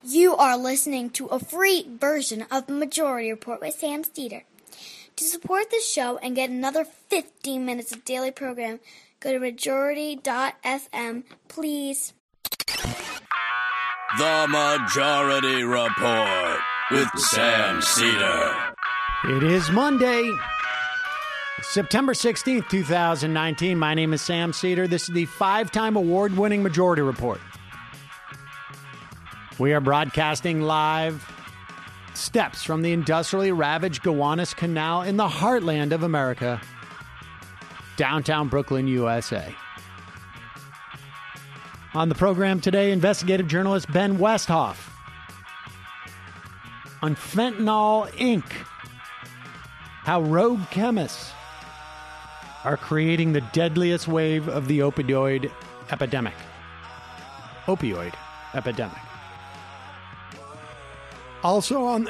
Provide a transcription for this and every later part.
You are listening to a free version of the Majority Report with Sam Steeder. To support this show and get another 15 minutes of daily program, go to majority.fm, please. The Majority Report with Sam Steeder. It is Monday, September 16th, 2019. My name is Sam Steeder. This is the 5-time award-winning Majority Report. We are broadcasting live steps from the industrially ravaged Gowanus Canal in the heartland of America, downtown Brooklyn, USA. On the program today, investigative journalist Ben Westhoff on Fentanyl, Inc., how rogue chemists are creating the deadliest wave of the opioid epidemic. Opioid epidemic. Also on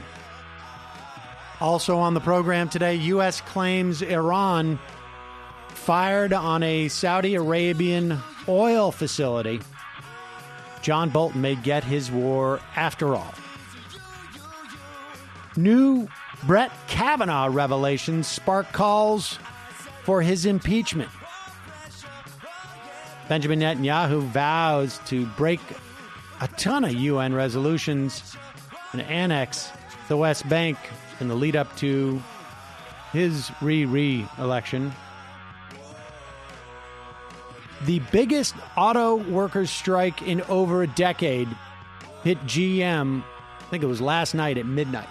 the program today, U.S. claims Iran fired on a Saudi Arabian oil facility. John Bolton may get his war after all. New Brett Kavanaugh revelations spark calls for his impeachment. Benjamin Netanyahu vows to break a ton of UN resolutions and annex the West Bank in the lead up to his re-election. The biggest auto workers strike in over a decade hit GM, I think it was last night at midnight.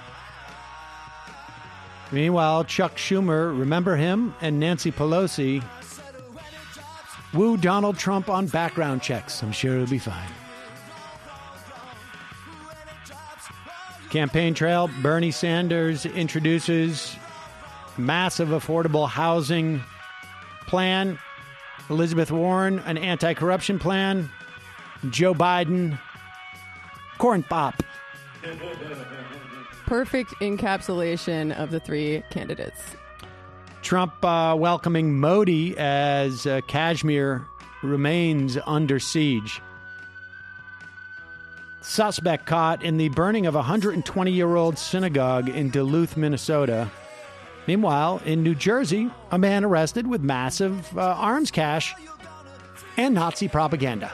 Meanwhile, Chuck Schumer, remember him, and Nancy Pelosi woo Donald Trump on background checks. I'm sure it'll be fine. Campaign trail, Bernie Sanders introduces massive affordable housing plan. Elizabeth Warren, an anti-corruption plan. Joe Biden, corn pop. Perfect encapsulation of the three candidates. Trump welcoming Modi as Kashmir remains under siege. Suspect caught in the burning of a 120-year-old synagogue in Duluth, Minnesota. Meanwhile, in New Jersey, a man arrested with massive arms cache and Nazi propaganda.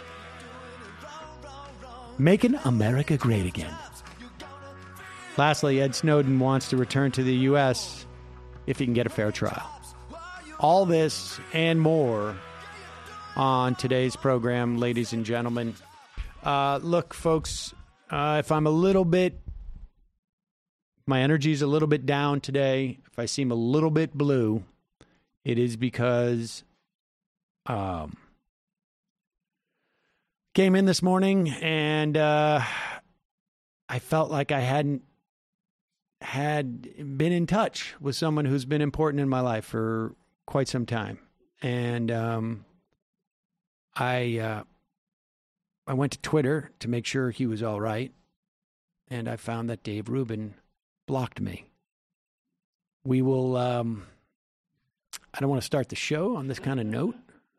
Making America great again. Lastly, Ed Snowden wants to return to the U.S. if he can get a fair trial. All this and more on today's program, ladies and gentlemen. Look, folks, if I'm a little bit, my energy's a little bit down today, if I seem a little bit blue, it is because came in this morning and I felt like I hadn't been in touch with someone who's been important in my life for quite some time. And I went to Twitter to make sure he was all right, and I found that Dave Rubin blocked me. We will, I don't want to start the show on this kind of note,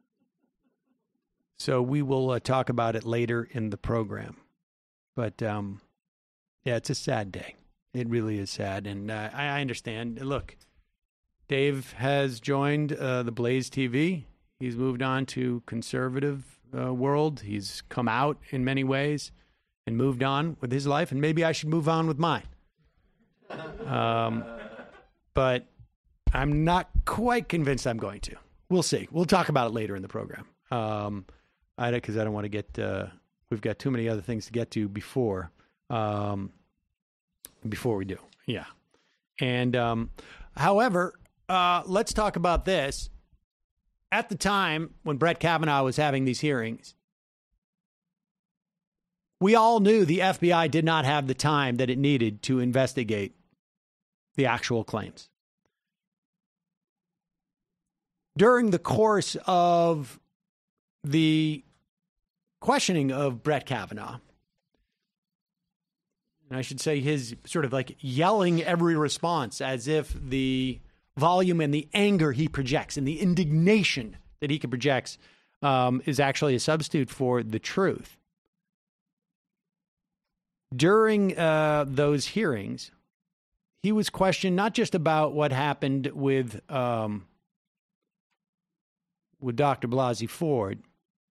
so we will talk about it later in the program. But, yeah, it's a sad day. It really is sad, and I understand. Look, Dave has joined the Blaze TV. He's moved on to conservative world. He's come out in many ways and moved on with his life, and maybe I should move on with mine. But I'm not quite convinced I'm going to. We'll see. We'll talk about it later in the program. Because I don't want to get. We've got too many other things to get to before we do. Yeah. And however, let's talk about this. At the time when Brett Kavanaugh was having these hearings, we all knew the FBI did not have the time that it needed to investigate the actual claims. During the course of the questioning of Brett Kavanaugh, and I should say his sort of like yelling every response as if the volume and the anger he projects and the indignation that he projects is actually a substitute for the truth. during those hearings, he was questioned not just about what happened with Dr. Blasey Ford,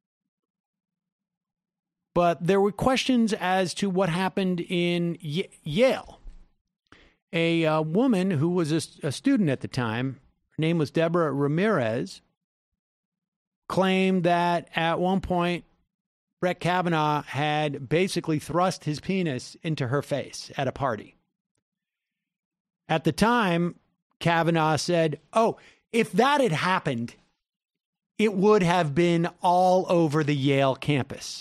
but there were questions as to what happened in Yale. A woman who was a student at the time, her name was Debie Ramirez, claimed that at one point Brett Kavanaugh had basically thrust his penis into her face at a party. At the time, Kavanaugh said, "Oh, if that had happened, it would have been all over the Yale campus."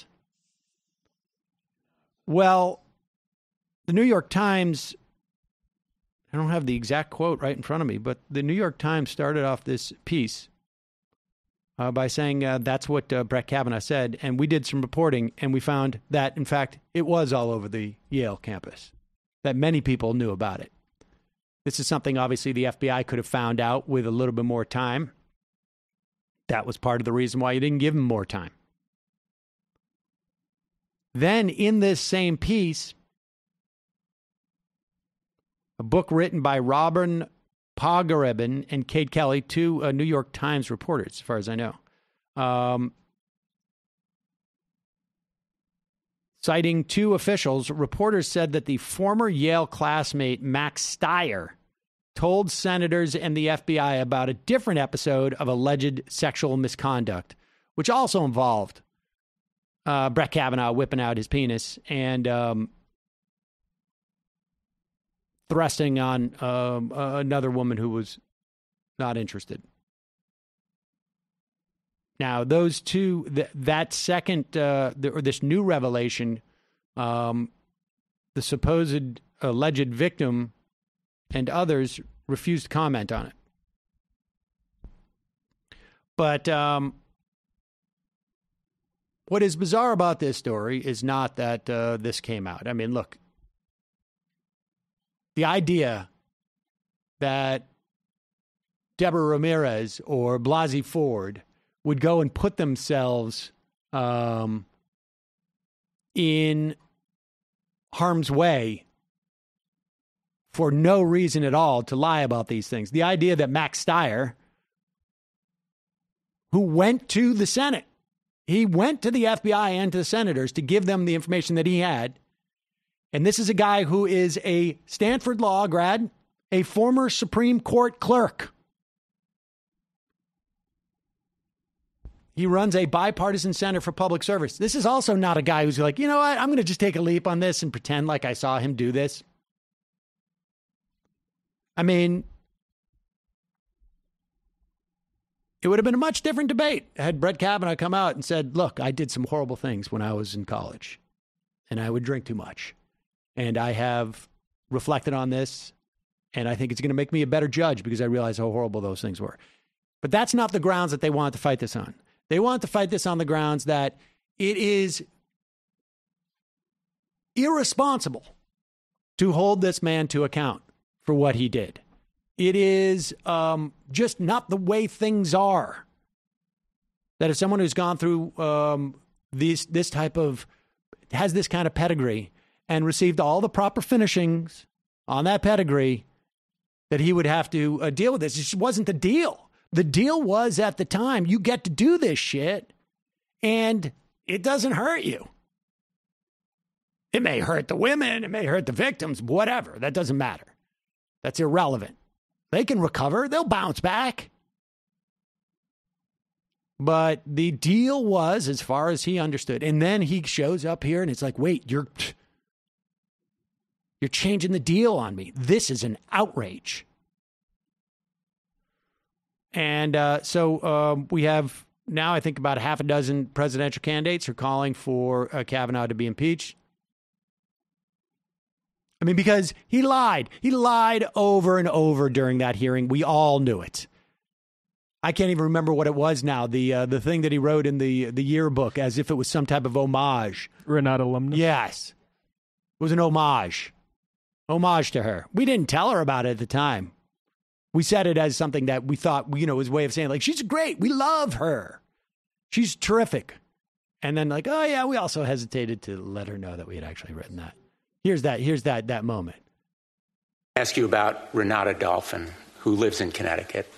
Well, the New York Times, I don't have the exact quote right in front of me, but the New York Times started off this piece by saying that's what Brett Kavanaugh said. And we did some reporting, and we found that, in fact, it was all over the Yale campus, that many people knew about it. This is something, obviously, the FBI could have found out with a little bit more time. That was part of the reason why you didn't give him more time. Then, in this same piece, a book written by Robin Pogareben and Kate Kelly, two New York Times reporters, as far as I know. Citing two officials, reporters said that the former Yale classmate Max Stier told senators and the FBI about a different episode of alleged sexual misconduct, which also involved Brett Kavanaugh whipping out his penis and thrusting on another woman who was not interested. Now, those two, that second, or this new revelation, the supposed alleged victim and others refused to comment on it. But what is bizarre about this story is not that this came out. I mean, look, the idea that Debie Ramirez or Blasey Ford would go and put themselves in harm's way for no reason at all to lie about these things. The idea that Max Stier, who went to the Senate, he went to the FBI and to the senators to give them the information that he had. And this is a guy who is a Stanford Law grad, a former Supreme Court clerk. He runs a bipartisan Center for Public Service. This is also not a guy who's like, you know what, I'm going to just take a leap on this and pretend like I saw him do this. I mean, it would have been a much different debate had Brett Kavanaugh come out and said, look, I did some horrible things when I was in college, and I would drink too much. And I have reflected on this, and I think it's going to make me a better judge because I realize how horrible those things were. But that's not the grounds that they want to fight this on. They want to fight this on the grounds that it is irresponsible to hold this man to account for what he did. It is just not the way things are. That if someone who's gone through this type of, has this kind of pedigree and received all the proper finishings on that pedigree, that he would have to deal with this. It just wasn't the deal. The deal was, at the time, you get to do this shit and it doesn't hurt you. It may hurt the women, it may hurt the victims, whatever. That doesn't matter. That's irrelevant. They can recover. They'll bounce back. But the deal was, as far as he understood, and then he shows up here and it's like, wait, you're changing the deal on me. This is an outrage. And so we have now, I think, about a half a dozen presidential candidates are calling for Kavanaugh to be impeached. I mean, because he lied. He lied over and over during that hearing. We all knew it. I can't even remember what it was now. The thing that he wrote in the yearbook, as if it was some type of homage. Renata Alumnus? Yes. It was an homage. Homage to her. We didn't tell her about it at the time. We said it as something that we thought, was a way of saying, like, she's great. We love her. She's terrific. And then like, oh, yeah, we also hesitated to let her know that we had actually written that. Here's that moment. Ask you about Renata Dolphin, who lives in Connecticut.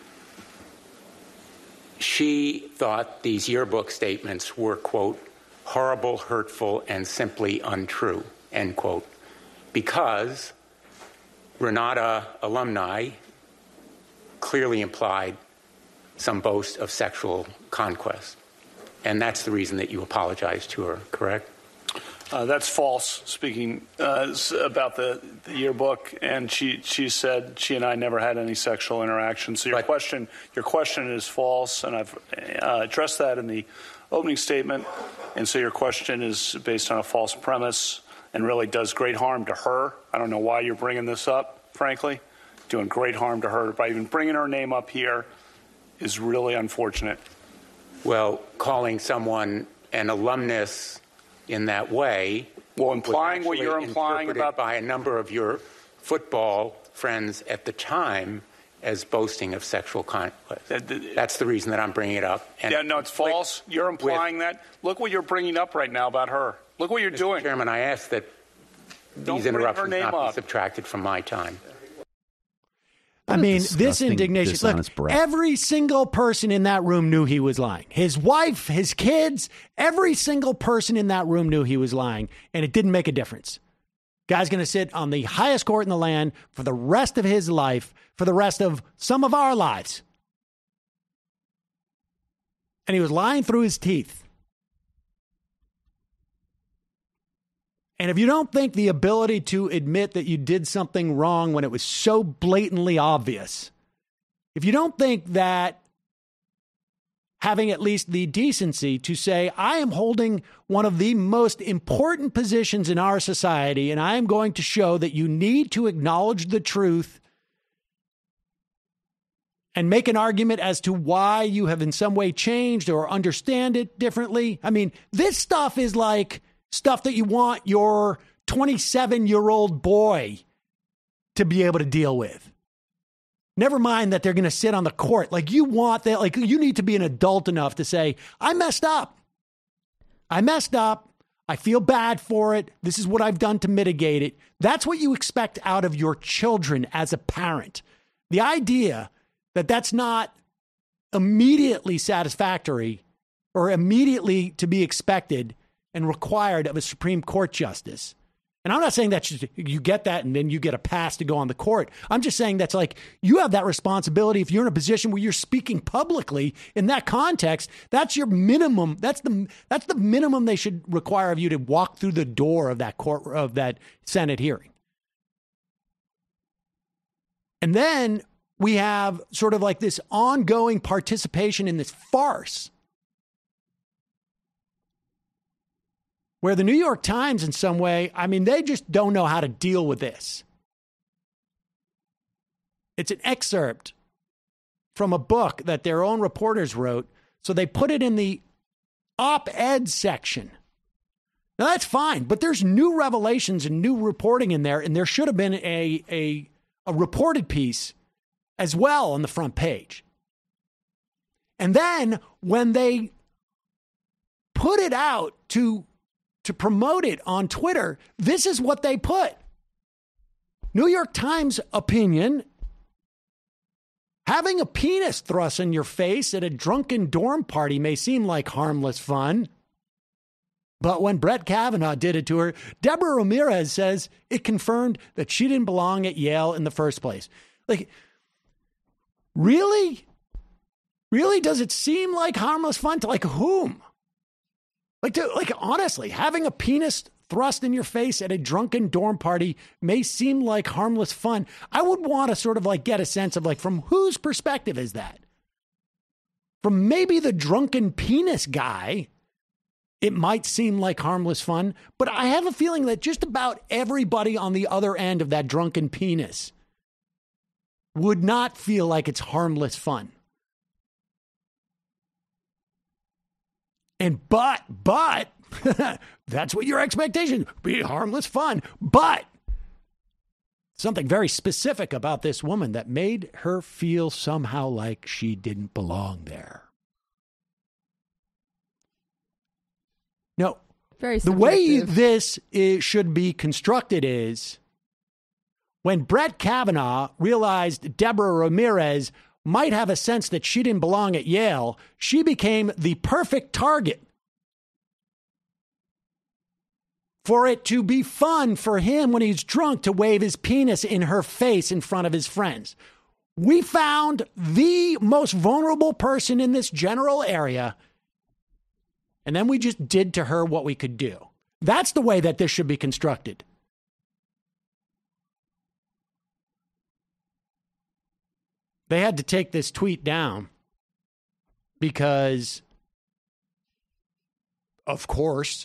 She thought these yearbook statements were, quote, horrible, hurtful, and simply untrue, end quote, because Renata alumni clearly implied some boast of sexual conquest. And that's the reason that you apologized to her, correct? That's false, speaking about the yearbook. And she said she and I never had any sexual interaction. So your question is false, and I've addressed that in the opening statement. And so your question is based on a false premise and really does great harm to her. I don't know why you're bringing this up, frankly. Doing great harm to her by even bringing her name up here is really unfortunate. Well, calling someone an alumnus in that way, well, implying what you're implying about by a number of your football friends at the time as boasting of sexual conquest. That's the reason that I'm bringing it up. And yeah, no, it's false. You're implying that. Look what you're bringing up right now about her. Look what you're doing. Mr. Chairman, I ask that these interruptions not be subtracted from my time. I mean, this indignation. Look, every single person in that room knew he was lying. His wife, his kids, every single person in that room knew he was lying, and it didn't make a difference. Guy's going to sit on the highest court in the land for the rest of his life, for the rest of some of our lives. And he was lying through his teeth. And if you don't think the ability to admit that you did something wrong when it was so blatantly obvious, if you don't think that having at least the decency to say, I am holding one of the most important positions in our society, and I am going to show that you need to acknowledge the truth and make an argument as to why you have in some way changed or understand it differently. I mean, this stuff is like stuff that you want your 27-year-old boy to be able to deal with. Never mind that they're going to sit on the court. Like, you want that, like, you need to be an adult enough to say, I messed up. I feel bad for it. This is what I've done to mitigate it. That's what you expect out of your children as a parent. The idea that that's not immediately satisfactory or immediately to be expected and required of a Supreme Court justice. And I'm not saying that you get that and then you get a pass to go on the court. I'm just saying that's like, you have that responsibility if you're in a position where you're speaking publicly in that context. That's your minimum. That's the minimum they should require of you to walk through the door of that court, of that Senate hearing. And then we have sort of like this ongoing participation in this farce, where the New York Times, in some way, I mean, they just don't know how to deal with this. It's an excerpt from a book that their own reporters wrote, so they put it in the op-ed section. Now, that's fine, but there's new revelations and new reporting in there, and there should have been a reported piece as well on the front page. And then when they put it out to promote it on Twitter, this is what they put. New York Times opinion: having a penis thrust in your face at a drunken dorm party may seem like harmless fun, but when Brett Kavanaugh did it to her, Debie Ramirez says it confirmed that she didn't belong at Yale in the first place. Like, really? Really? Does it seem like harmless fun to, like, whom? Like, honestly, having a penis thrust in your face at a drunken dorm party may seem like harmless fun. I would want to sort of like get a sense of, like, from whose perspective is that? From maybe the drunken penis guy, it might seem like harmless fun, but I have a feeling that just about everybody on the other end of that drunken penis would not feel like it's harmless fun. And but that's what your expectation, be harmless fun. But something very specific about this woman that made her feel somehow like she didn't belong there. No, Very The way subjective. this should be constructed is when Brett Kavanaugh realized Debie Ramirez might have a sense that she didn't belong at Yale, she became the perfect target for it to be fun for him when he's drunk to wave his penis in her face in front of his friends. We found the most vulnerable person in this general area, and then we just did to her what we could do. That's the way that this should be constructed. They had to take this tweet down because, of course.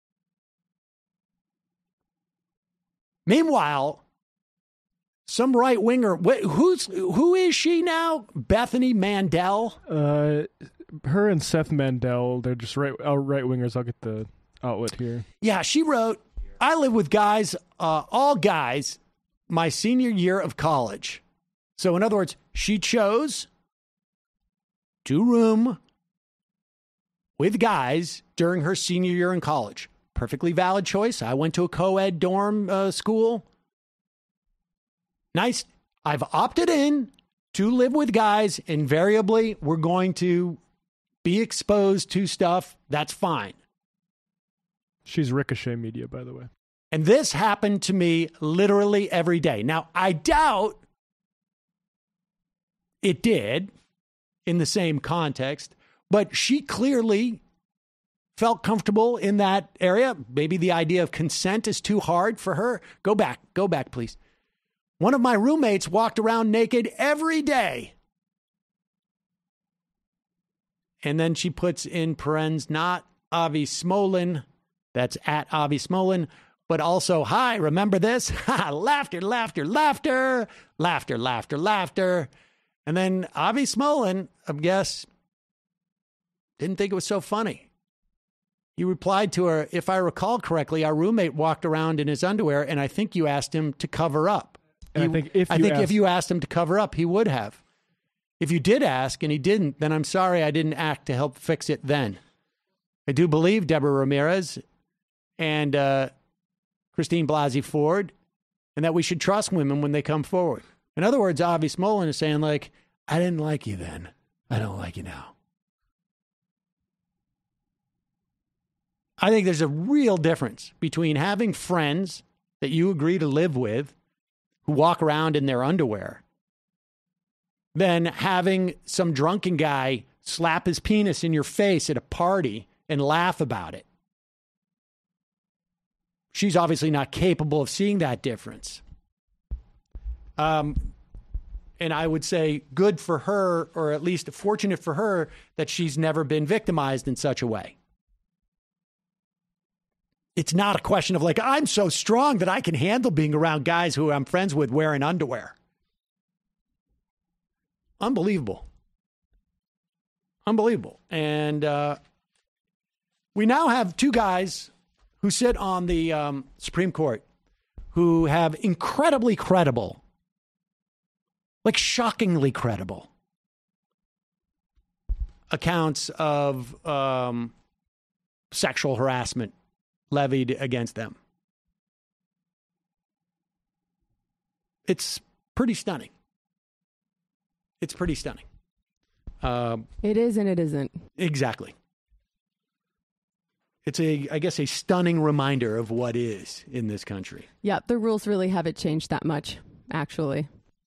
Meanwhile, some right winger. Who is she now? Bethany Mandel. Her and Seth Mandel. They're just right wingers. I'll get the outlet here. Yeah, she wrote, "I live with guys, all guys, my senior year of college." So in other words, she chose to room with guys during her senior year in college. Perfectly valid choice. I went to a co-ed dorm school. Nice. I've opted in to live with guys. Invariably, we're going to be exposed to stuff. That's fine. She's Ricochet Media, by the way. And this happened to me literally every day. Now, I doubt it did in the same context, but she clearly felt comfortable in that area. Maybe the idea of consent is too hard for her. Go back, please. One of my roommates walked around naked every day. And then she puts in parens, not Avi Smolen. That's at Avi Smolen. But also, hi, remember this? Laughter, laughter, laughter, laughter, laughter, laughter. And then Avi Smolen, I guess, didn't think it was so funny. He replied to her, "If I recall correctly, our roommate walked around in his underwear, and I think you asked him to cover up." And I think if you asked him to cover up, he would have. If you did ask and he didn't, then I'm sorry I didn't act to help fix it then. I do believe Debie Ramirez and Christine Blasey Ford, and that we should trust women when they come forward. In other words, Avi Smolen is saying, like, I didn't like you then. I don't like you now. I think there's a real difference between having friends that you agree to live with who walk around in their underwear than having some drunken guy slap his penis in your face at a party and laugh about it. She's obviously not capable of seeing that difference. And I would say good for her, or at least fortunate for her, that she's never been victimized in such a way. It's not a question of like, I'm so strong that I can handle being around guys who I'm friends with wearing underwear. Unbelievable. Unbelievable. And we now have two guys who sit on the Supreme Court who have incredibly credible, like shockingly credible accounts of sexual harassment levied against them. It's pretty stunning. It's pretty stunning. It is and it isn't. Exactly. It's I guess a stunning reminder of what is in this country. Yeah, the rules really haven't changed that much, actually.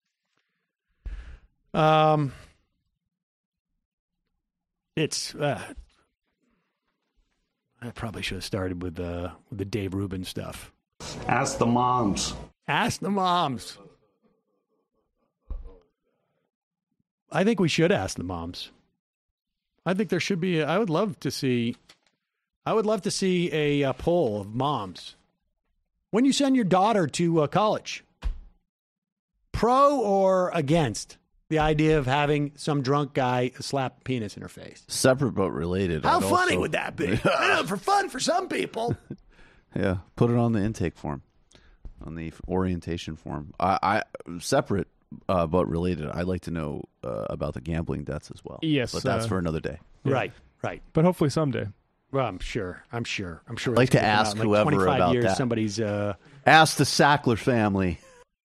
It's I probably should have started with the Dave Rubin stuff. Ask the moms. Ask the moms. I think we should ask the moms. I think there should be. I would love to see a poll of moms when you send your daughter to college. Pro or against the idea of having some drunk guy slap a penis in her face? Separate but related. How funny would that be? I know, for fun for some people. Yeah, put it on the intake form, on the orientation form. I separate but related. I'd like to know about the gambling deaths as well. Yes, but that's for another day. Yeah. Right. But hopefully someday. Well, I'm sure. I'd like to ask whoever 25 about years, that. Somebody's ask the Sackler family.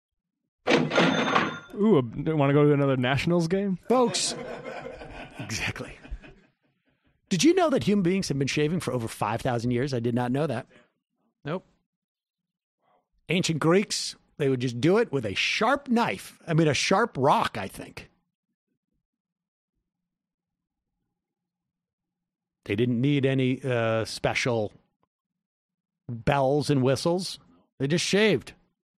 Ooh, want to go to another Nationals game? Folks. Exactly. Did you know that human beings have been shaving for over 5,000 years? I did not know that. Nope. Ancient Greeks, they would just do it with a sharp knife. I mean, a sharp rock, I think. They didn't need any special bells and whistles. They just shaved.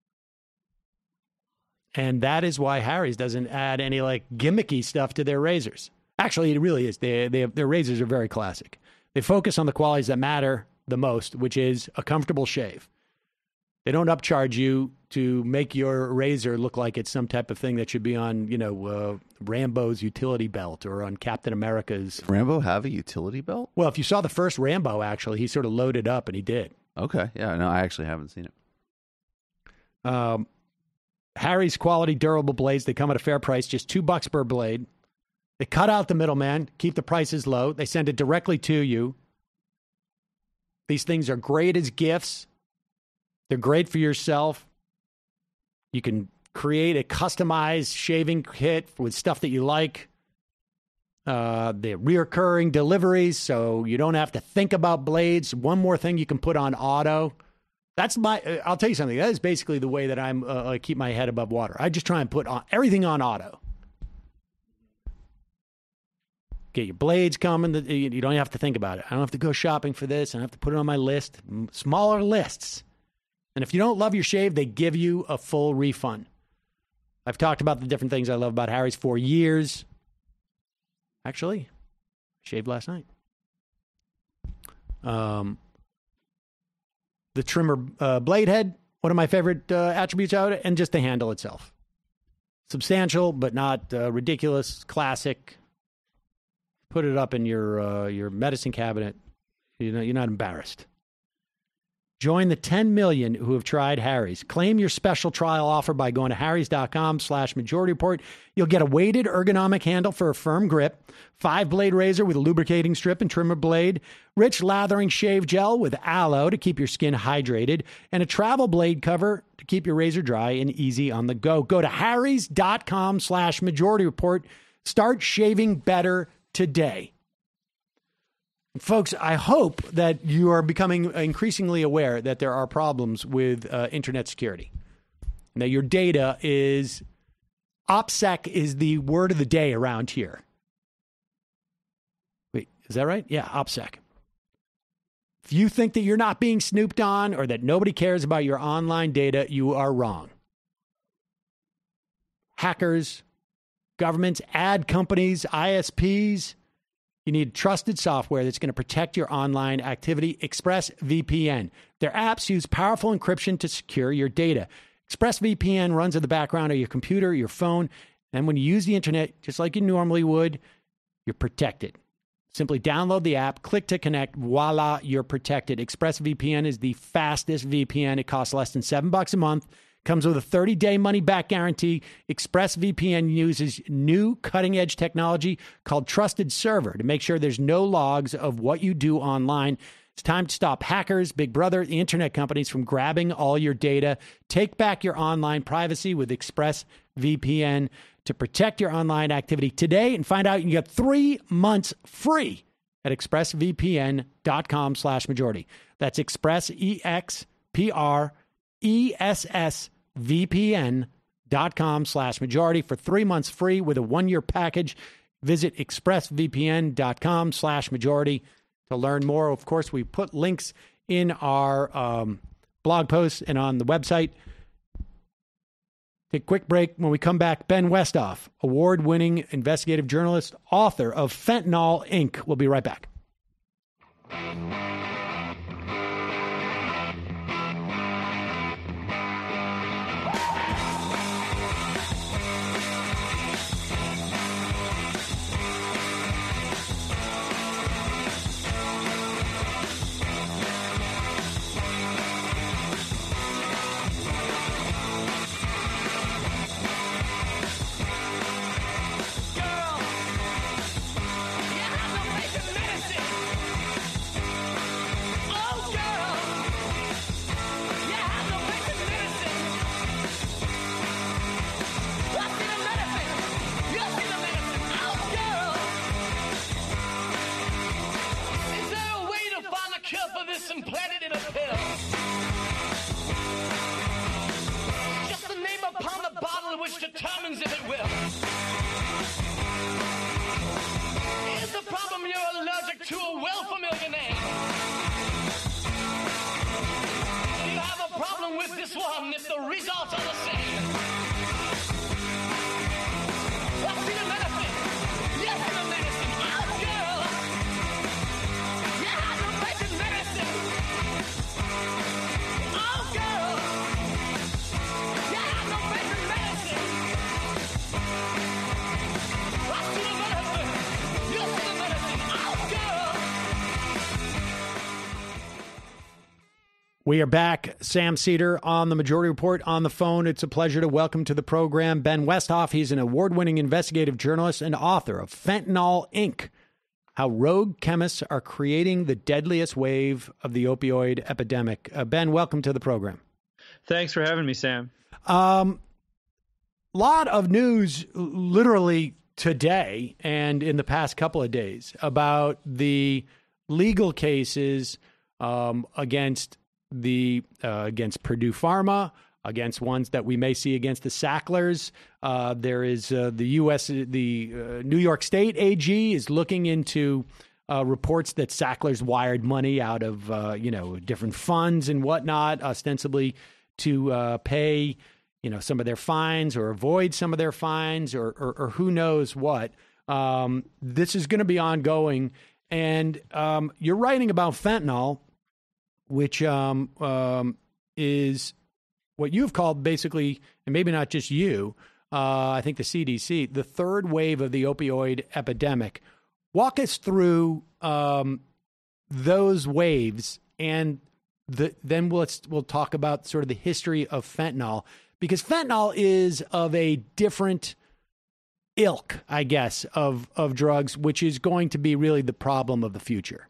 And that is why Harry's doesn't add any like gimmicky stuff to their razors. Actually, it really is. Their razors are very classic. They focus on the qualities that matter the most, which is a comfortable shave. They don't upcharge you to make your razor look like it's some type of thing that should be on, Rambo's utility belt or on Captain America's. Does Rambo have a utility belt? Well, if you saw the first Rambo, actually, he sort of loaded up and he did. Okay. Yeah, no, I actually haven't seen it. Harry's quality durable blades, they come at a fair price, just $2 per blade. They cut out the middleman, keep the prices low. They send it directly to you. These things are great as gifts. They're great for yourself. You can create a customized shaving kit with stuff that you like. They're reoccurring deliveries, so you don't have to think about blades. One more thing you can put on auto. I'll tell you something. That is basically the way that I keep my head above water. I just try and put everything on auto. Get your blades coming. You don't have to think about it. I don't have to go shopping for this. I don't have to put it on my list. Smaller lists. And if you don't love your shave, they give you a full refund. I've talked about the different things I love about Harry's for years. Actually, I shaved last night. The trimmer blade head, one of my favorite attributes of it, and just the handle itself. Substantial, but not ridiculous, classic. Put it up in your medicine cabinet. You're not embarrassed. Join the 10 million who have tried Harry's. Claim your special trial offer by going to harrys.com/majority report. You'll get a weighted ergonomic handle for a firm grip, 5-blade razor with a lubricating strip and trimmer blade, rich lathering shave gel with aloe to keep your skin hydrated, and a travel blade cover to keep your razor dry and easy on the go. Go to harrys.com/majority report. Start shaving better today. Folks, I hope that you are becoming increasingly aware that there are problems with internet security. Now, your data is, OPSEC is the word of the day around here. Wait, is that right? Yeah, OPSEC. If you think that you're not being snooped on or that nobody cares about your online data, you are wrong. Hackers, governments, ad companies, ISPs, you need trusted software that's going to protect your online activity. ExpressVPN. Their apps use powerful encryption to secure your data. ExpressVPN runs in the background of your computer, your phone, and when you use the internet, just like you normally would, you're protected. Simply download the app, click to connect, voila, you're protected. ExpressVPN is the fastest VPN. It costs less than $7 a month. Comes with a 30-day money-back guarantee. ExpressVPN uses new cutting-edge technology called Trusted Server to make sure there's no logs of what you do online. It's time to stop hackers, Big Brother, the internet companies from grabbing all your data. Take back your online privacy with ExpressVPN to protect your online activity today and find out you can get 3 months free at expressvpn.com/majority. That's Express, ExpressVPN.com/majority for 3 months free with a 1-year package. Visit expressvpn.com/majority to learn more. Of course, we put links in our blog posts and on the website. Take a quick break. When we come back, Ben Westhoff, award-winning investigative journalist, author of Fentanyl, Inc. We'll be right back. diamonds if it will. Is the problem you're allergic to a well-familiar name? Do you have a problem with this one if the results are the same? Let's see the medicine. Yes, the medicine. Oh, girl. Yeah, the basic medicine. Oh, girl. Yeah, the basic medicine. Let's see the medicine. Yes, the medicine. Oh, girl. We are back. Sam Cedar on the Majority Report on the phone. It's a pleasure to welcome to the program Ben Westhoff. He's an award-winning investigative journalist and author of Fentanyl, Inc., How Rogue Chemists Are Creating the Deadliest Wave of the Opioid Epidemic. Ben, welcome to the program. Thanks for having me, Sam. Lot of news literally today and in the past couple of days about the legal cases against Purdue Pharma, against ones that we may see against the Sacklers. There is the New York State AG is looking into reports that Sacklers wired money out of different funds and whatnot, ostensibly to pay some of their fines or avoid some of their fines or who knows what. This is going to be ongoing, and you're writing about fentanyl, which is what you've called basically, and maybe not just you, I think the CDC, the third wave of the opioid epidemic. Walk us through those waves, and then we'll talk about sort of the history of fentanyl, because fentanyl is of a different ilk, I guess, of drugs, which is going to be really the problem of the future.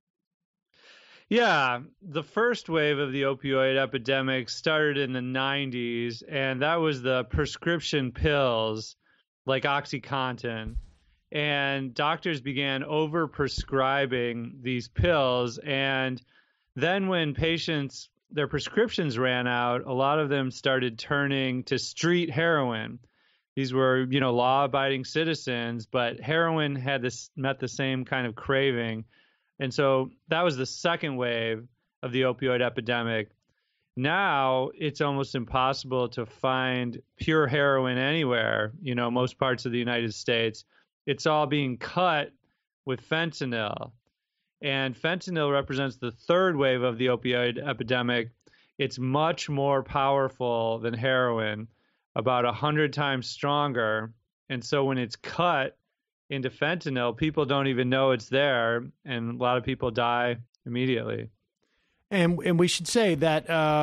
Yeah, the first wave of the opioid epidemic started in the 90s, and that was the prescription pills like OxyContin. And doctors began over-prescribing these pills. And then when patients, their prescriptions ran out, a lot of them started turning to street heroin. These were, law-abiding citizens, but heroin met the same kind of craving. And so that was the second wave of the opioid epidemic. Now it's almost impossible to find pure heroin anywhere, most parts of the United States. It's all being cut with fentanyl. And fentanyl represents the third wave of the opioid epidemic. It's much more powerful than heroin, about 100 times stronger. And so when it's cut into fentanyl, people don't even know it's there, and a lot of people die immediately. And we should say that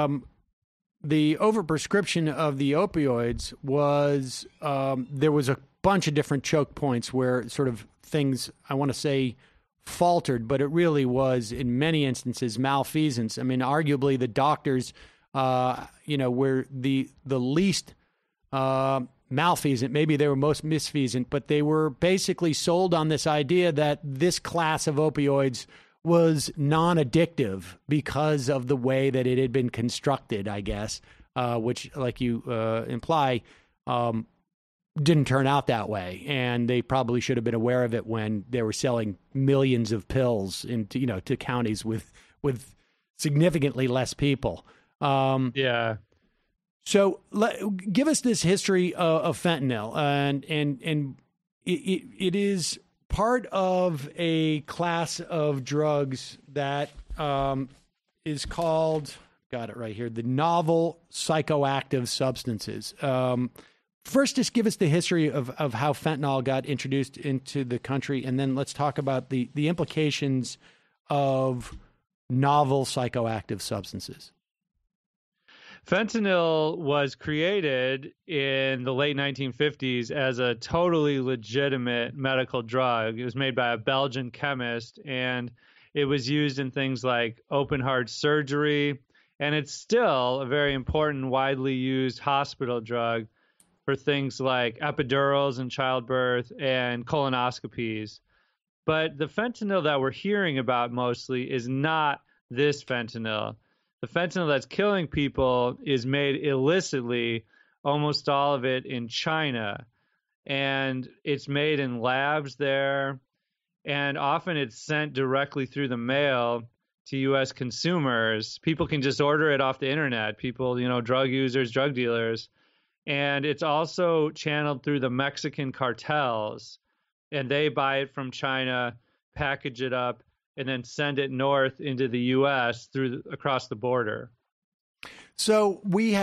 the overprescription of the opioids was there was a bunch of different choke points where sort of things, I want to say, faltered, but it really was in many instances malfeasance. I mean, arguably the doctors, were the least malfeasant. Maybe they were most misfeasant, but they were basically sold on this idea that this class of opioids was non-addictive because of the way that it had been constructed, I guess, which, like you imply, didn't turn out that way. And they probably should have been aware of it when they were selling millions of pills into, to counties with significantly less people. Yeah. So give us this history of fentanyl, and it is part of a class of drugs that is called, got it right here, the novel psychoactive substances. First, just give us the history of how fentanyl got introduced into the country, and then let's talk about the implications of novel psychoactive substances. Fentanyl was created in the late 1950s as a totally legitimate medical drug. It was made by a Belgian chemist, and it was used in things like open heart surgery, and it's still a very important, widely used hospital drug for things like epidurals in childbirth and colonoscopies. But the fentanyl that we're hearing about mostly is not this fentanyl. The fentanyl that's killing people is made illicitly almost all of it in China. And it's made in labs there. And often it's sent directly through the mail to U.S. consumers. People can just order it off the internet. People, drug users, drug dealers. And it's also channeled through the Mexican cartels. And they buy it from China, package it up, and then send it north into the U.S. across the border. So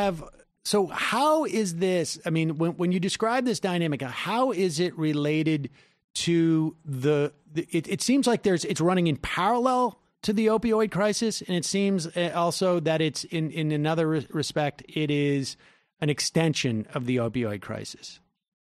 how is this? I mean, when you describe this dynamic, how is it related to it seems like it's running in parallel to the opioid crisis, and it seems also that it's in another respect, it is an extension of the opioid crisis.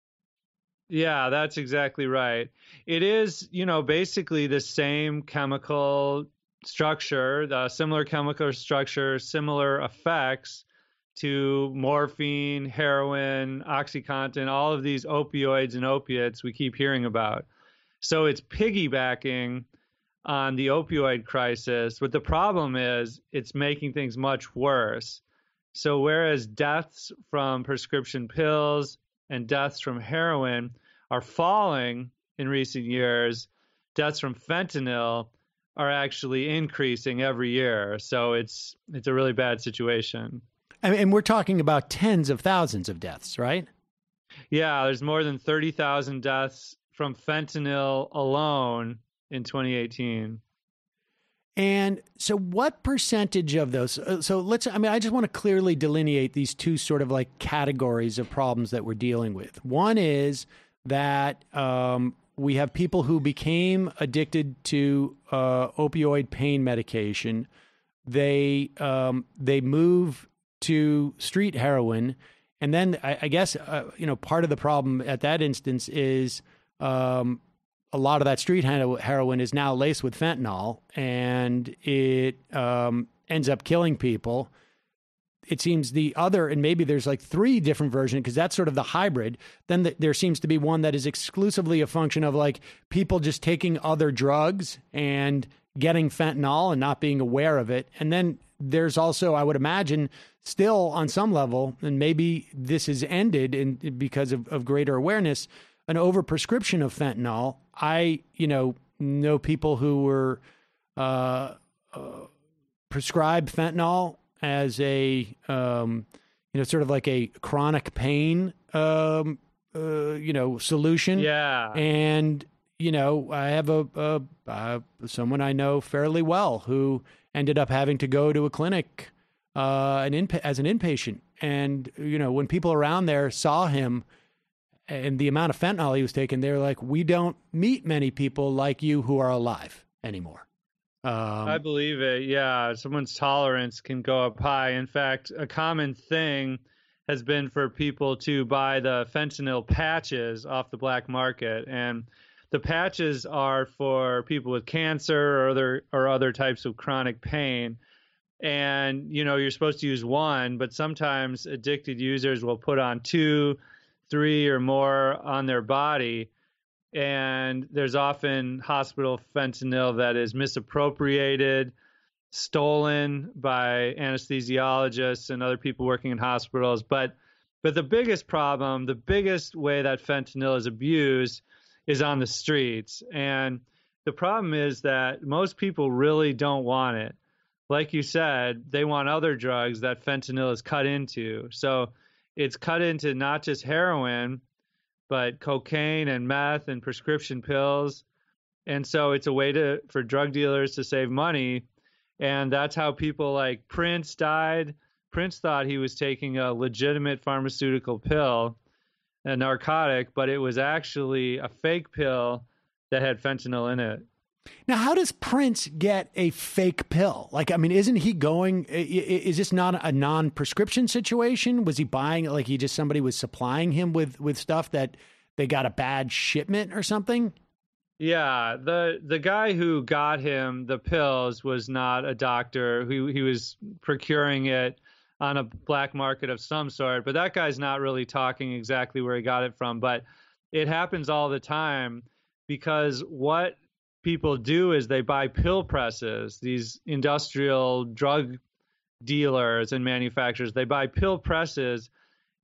Yeah, that's exactly right. It is, basically the same chemical structure, the similar chemical structure, similar effects to morphine, heroin, OxyContin, all of these opioids and opiates we keep hearing about. So it's piggybacking on the opioid crisis. But the problem is it's making things much worse. So whereas deaths from prescription pills and deaths from heroin are falling in recent years, deaths from fentanyl are actually increasing every year. So it's a really bad situation. And we're talking about tens of thousands of deaths, right? Yeah, there's more than 30,000 deaths from fentanyl alone in 2018. And so what percentage of those? I just want to clearly delineate these two sort of like categories of problems that we're dealing with. One is that we have people who became addicted to opioid pain medication. They move to street heroin. And then I guess, part of the problem at that instance is a lot of that street heroin is now laced with fentanyl, and it ends up killing people. It seems the other, and maybe there's like three different versions, because that's sort of the hybrid. Then there seems to be one that is exclusively a function of like people just taking other drugs and getting fentanyl and not being aware of it. And then there's also, I would imagine, still on some level, and maybe this is ended because of greater awareness, an overprescription of fentanyl. I, know people who were prescribed fentanyl as a, sort of like a chronic pain, solution. Yeah. And, I have someone I know fairly well who ended up having to go to a clinic as an inpatient. And, when people around there saw him and the amount of fentanyl he was taking, they were like, we don't meet many people like you who are alive anymore. I believe it. Yeah. Someone's tolerance can go up high. In fact, a common thing has been for people to buy the fentanyl patches off the black market. And the patches are for people with cancer or other types of chronic pain. And, you're supposed to use one, but sometimes addicted users will put on 2, 3 or more on their body. And there's often hospital fentanyl that is misappropriated, stolen by anesthesiologists and other people working in hospitals. But the biggest problem, the biggest way that fentanyl is abused is on the streets. And the problem is that most people really don't want it. Like you said, they want other drugs that fentanyl is cut into. So it's cut into not just heroin, but cocaine and meth and prescription pills. And so it's a way for drug dealers to save money. And that's how people like Prince died. Prince thought he was taking a legitimate pharmaceutical pill, a narcotic, but it was actually a fake pill that had fentanyl in it. Now, how does Prince get a fake pill? Isn't he going, is this not a non-prescription situation? Was he buying it somebody was supplying him with stuff that they got a bad shipment or something? Yeah, the guy who got him the pills was not a doctor. He was procuring it on a black market of some sort, but that guy's not really talking exactly where he got it from. But it happens all the time, because what people do is they buy pill presses. These industrial drug dealers and manufacturers, they buy pill presses,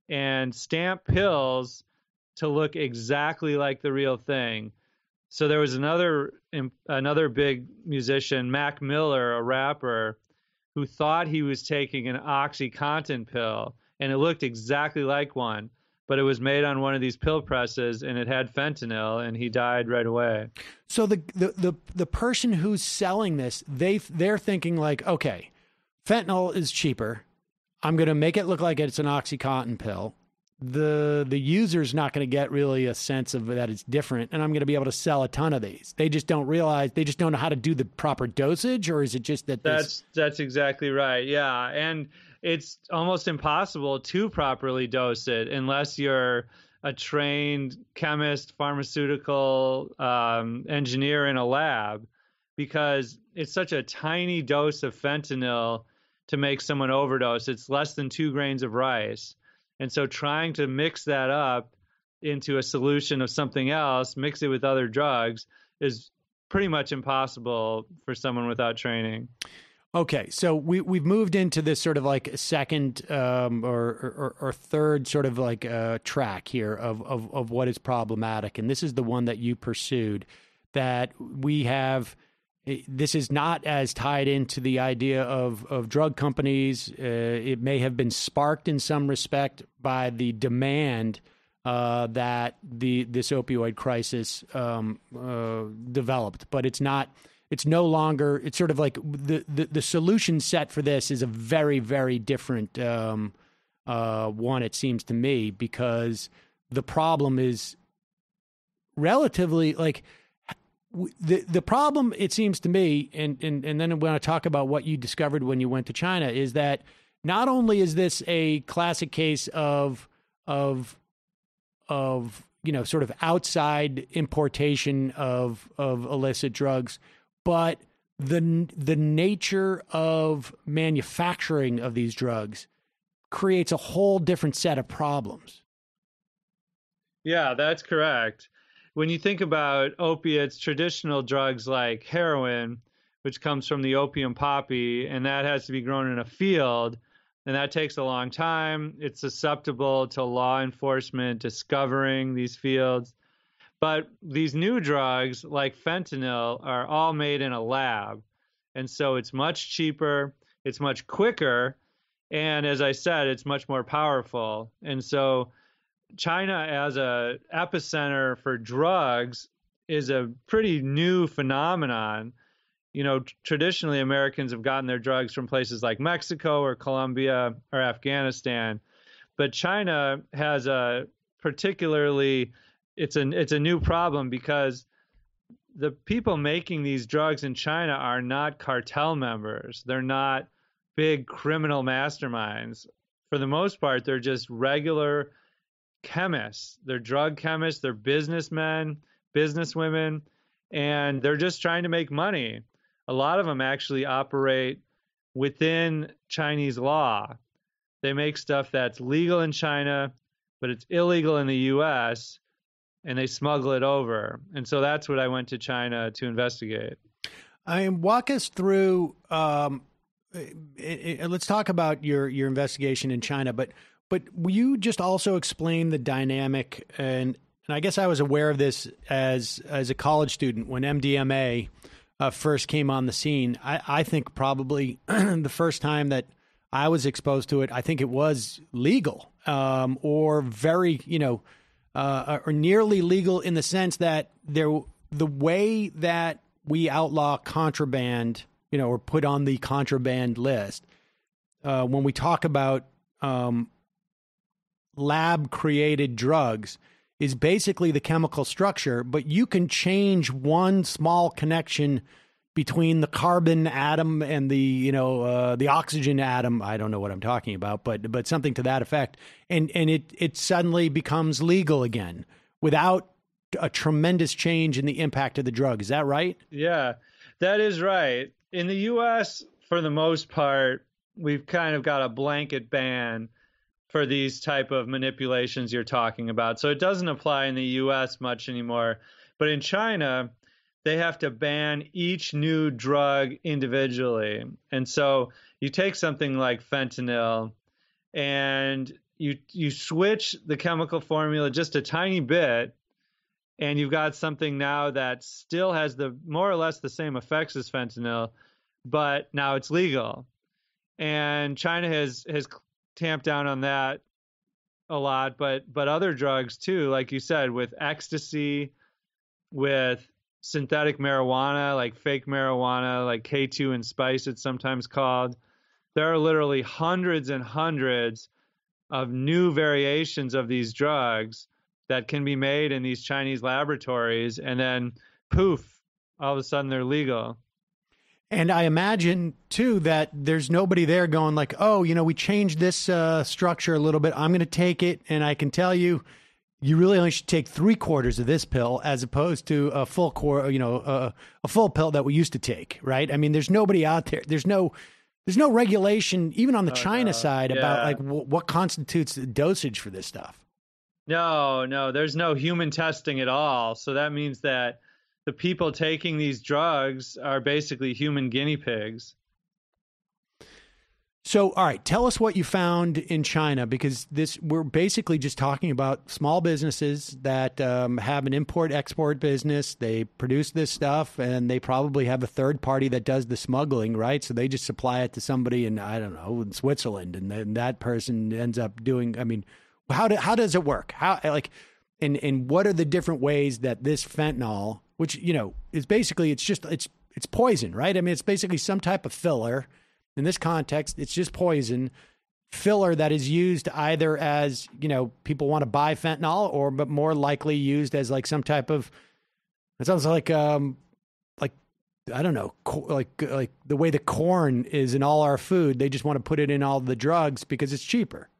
and stamp pills to look exactly like the real thing. So there was another big musician, Mac Miller, a rapper, who thought he was taking an OxyContin pill, and it looked exactly like one, but it was made on one of these pill presses, and it had fentanyl, and he died right away. So the person who's selling this, they're thinking like, okay, fentanyl is cheaper. I'm going to make it look like it's an OxyContin pill. The user's not going to get really a sense of that it's different, and I'm going to be able to sell a ton of these. They just don't realize, they just don't know how to do the proper dosage, or is it just that that's exactly right. Yeah, and it's almost impossible to properly dose it unless you're a trained chemist, pharmaceutical engineer in a lab, because it's such a tiny dose of fentanyl to make someone overdose. It's less than 2 grains of rice. And so trying to mix that up into a solution of something else, mix it with other drugs, is pretty much impossible for someone without training. Okay, so we've moved into this sort of like second or third sort of like track here of what is problematic, and this is the one that you pursued. That we have, this is not as tied into the idea of drug companies. It may have been sparked in some respect by the demand that this opioid crisis developed, but it's not. It's no longer. It's sort of like the solution set for this is a very, very different one. It seems to me, because the problem is relatively like. The problem, it seems to me, and then I'm going to talk about what you discovered when you went to China, is that not only is this a classic case of sort of outside importation of illicit drugs, but the nature of manufacturing of these drugs creates a whole different set of problems. Yeah, that's correct. When you think about opiates, traditional drugs like heroin, which comes from the opium poppy, and that has to be grown in a field, and that takes a long time. It's susceptible to law enforcement discovering these fields. But these new drugs like fentanyl are all made in a lab. And so it's much cheaper, it's much quicker, and as I said, it's much more powerful. And so China as a epicenter for drugs is a pretty new phenomenon. You know, traditionally Americans have gotten their drugs from places like Mexico or Colombia or Afghanistan, but China has a particularly, it's a new problem because the people making these drugs in China are not cartel members. They're not big criminal masterminds. For the most part, they're just regular chemists. They're drug chemists, they're businessmen, businesswomen, and they're just trying to make money. A lot of them actually operate within Chinese law. They make stuff that's legal in China, but it's illegal in the US, and they smuggle it over. And so that's what I went to China to investigate. Walk us through, let's talk about your investigation in China, but will you just also explain the dynamic? And I guess I was aware of this as a college student when MDMA first came on the scene. I think probably the first time that I was exposed to it, I think it was legal or very, or nearly legal in the sense that the way that we outlaw contraband, or put on the contraband list, when we talk about lab-created drugs, is basically the chemical structure, but you can change one small connection between the carbon atom and the oxygen atom. I don't know what I'm talking about, but something to that effect, and it suddenly becomes legal again without a tremendous change in the impact of the drug. Is that right? Yeah, that is right. In the U.S., for the most part, we've kind of got a blanket ban for these type of manipulations you're talking about. So it doesn't apply in the U.S. much anymore. But in China, they have to ban each new drug individually. And so you take something like fentanyl, and you switch the chemical formula just a tiny bit, and you've got something now that still has the more or less the same effects as fentanyl, but now it's legal. And China has tamped down on that a lot, but other drugs too, like you said, with ecstasy, with synthetic marijuana, like fake marijuana, like K2 and spice, it's sometimes called. There are literally hundreds and hundreds of new variations of these drugs that can be made in these Chinese laboratories, and then poof, all of a sudden they're legal. And I imagine, too, that there's nobody there going like, oh, we changed this structure a little bit. I'm going to take it, and I can tell you, you really only should take 3/4 of this pill as opposed to a full a full pill that we used to take, right? I mean, there's nobody out there. There's no regulation, even on the China side, about like what constitutes the dosage for this stuff. No, there's no human testing at all. So that means that the people taking these drugs are basically human guinea pigs. So, all right, tell us what you found in China, because we're basically just talking about small businesses that have an import-export business. They produce this stuff, and they probably have a third party that does the smuggling, right? So they just supply it to somebody in, I don't know, in Switzerland, and then that person ends up doing. I mean, how does it work? And what are the different ways that this fentanyl, which is basically it's poison, right? I mean, it's basically some type of filler. In this context, it's just poison filler that is used either as, people want to buy fentanyl, but more likely used as like some type of, it sounds like I don't know, like the way the corn is in all our food. They just want to put it in all the drugs because it's cheaper.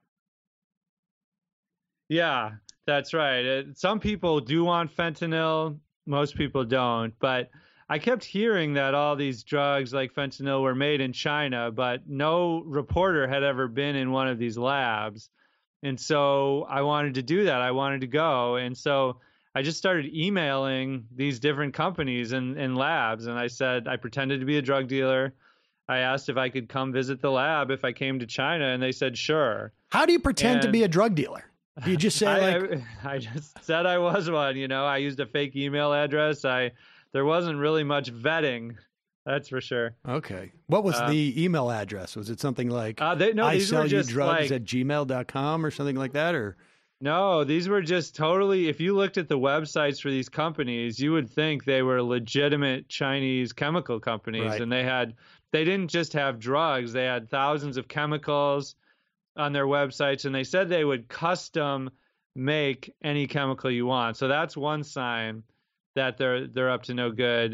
Yeah, that's right. Some people do want fentanyl. Most people don't, but I kept hearing that all these drugs like fentanyl were made in China, but no reporter had ever been in one of these labs. And so I wanted to do that. I wanted to go. And so I just started emailing these different companies and labs. And I pretended to be a drug dealer. I asked if I could come visit the lab if I came to China, and they said, sure. How do you pretend to be a drug dealer? Do you just say I just said I was one, I used a fake email address. There wasn't really much vetting, that's for sure. Okay. What was the email address? Was it something like I sell you drugs at gmail.com or something like that? Or no, these were just totally, if you looked at the websites for these companies, you would think they were legitimate Chinese chemical companies. Right. And they didn't just have drugs, they had thousands of chemicals on their websites, and they said they would custom make any chemical you want. So that's one sign that they're up to no good.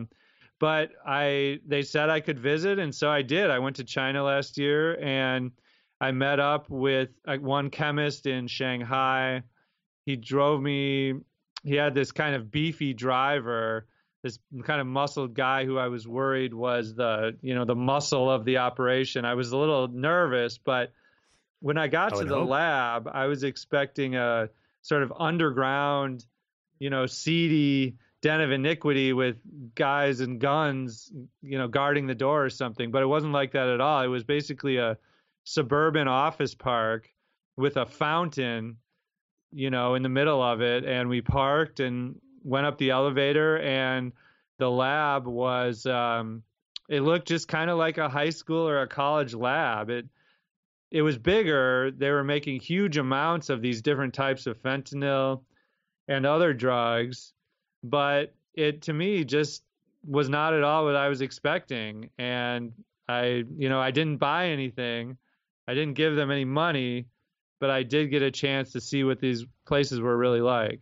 But they said I could visit, and so I did. I went to China last year, and I met up with one chemist in Shanghai. He drove me. He had this kind of beefy driver, this kind of muscled guy who I was worried was the muscle of the operation. I was a little nervous, but when I got to the lab, I was expecting a sort of underground, seedy den of iniquity with guys and guns, guarding the door or something. But it wasn't like that at all. It was basically a suburban office park with a fountain, in the middle of it. And we parked and went up the elevator, and the lab was, it looked just kind of like a high school or a college lab. It was bigger. They were making huge amounts of these different types of fentanyl and other drugs, but it to me just was not at all what I was expecting. And I didn't buy anything. I didn't give them any money, but I did get a chance to see what these places were really like.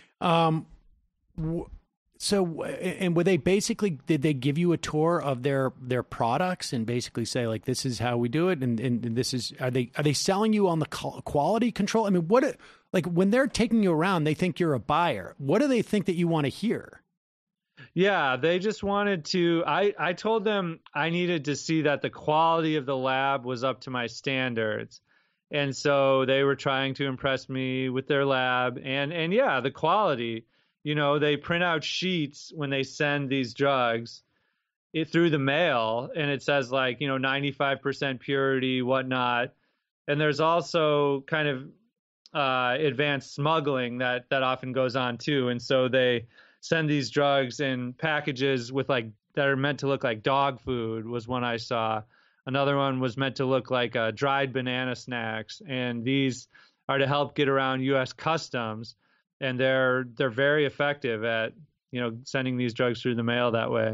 So, and were they basically, did they give you a tour of their products and basically say like, this is how we do it? And this is, are they selling you on the quality control? I mean, when they're taking you around, they think you're a buyer. What do they think that you want to hear? Yeah, they just wanted to, I told them I needed to see that the quality of the lab was up to my standards. And so they were trying to impress me with their lab and yeah, the quality. They print out sheets when they send these drugs through the mail, and it says 95% purity, whatnot. And there's also kind of advanced smuggling that often goes on too. And so they send these drugs in packages with that are meant to look like dog food was one I saw. Another one was meant to look like dried banana snacks. And these are to help get around U.S. customs. And they're very effective at, sending these drugs through the mail that way.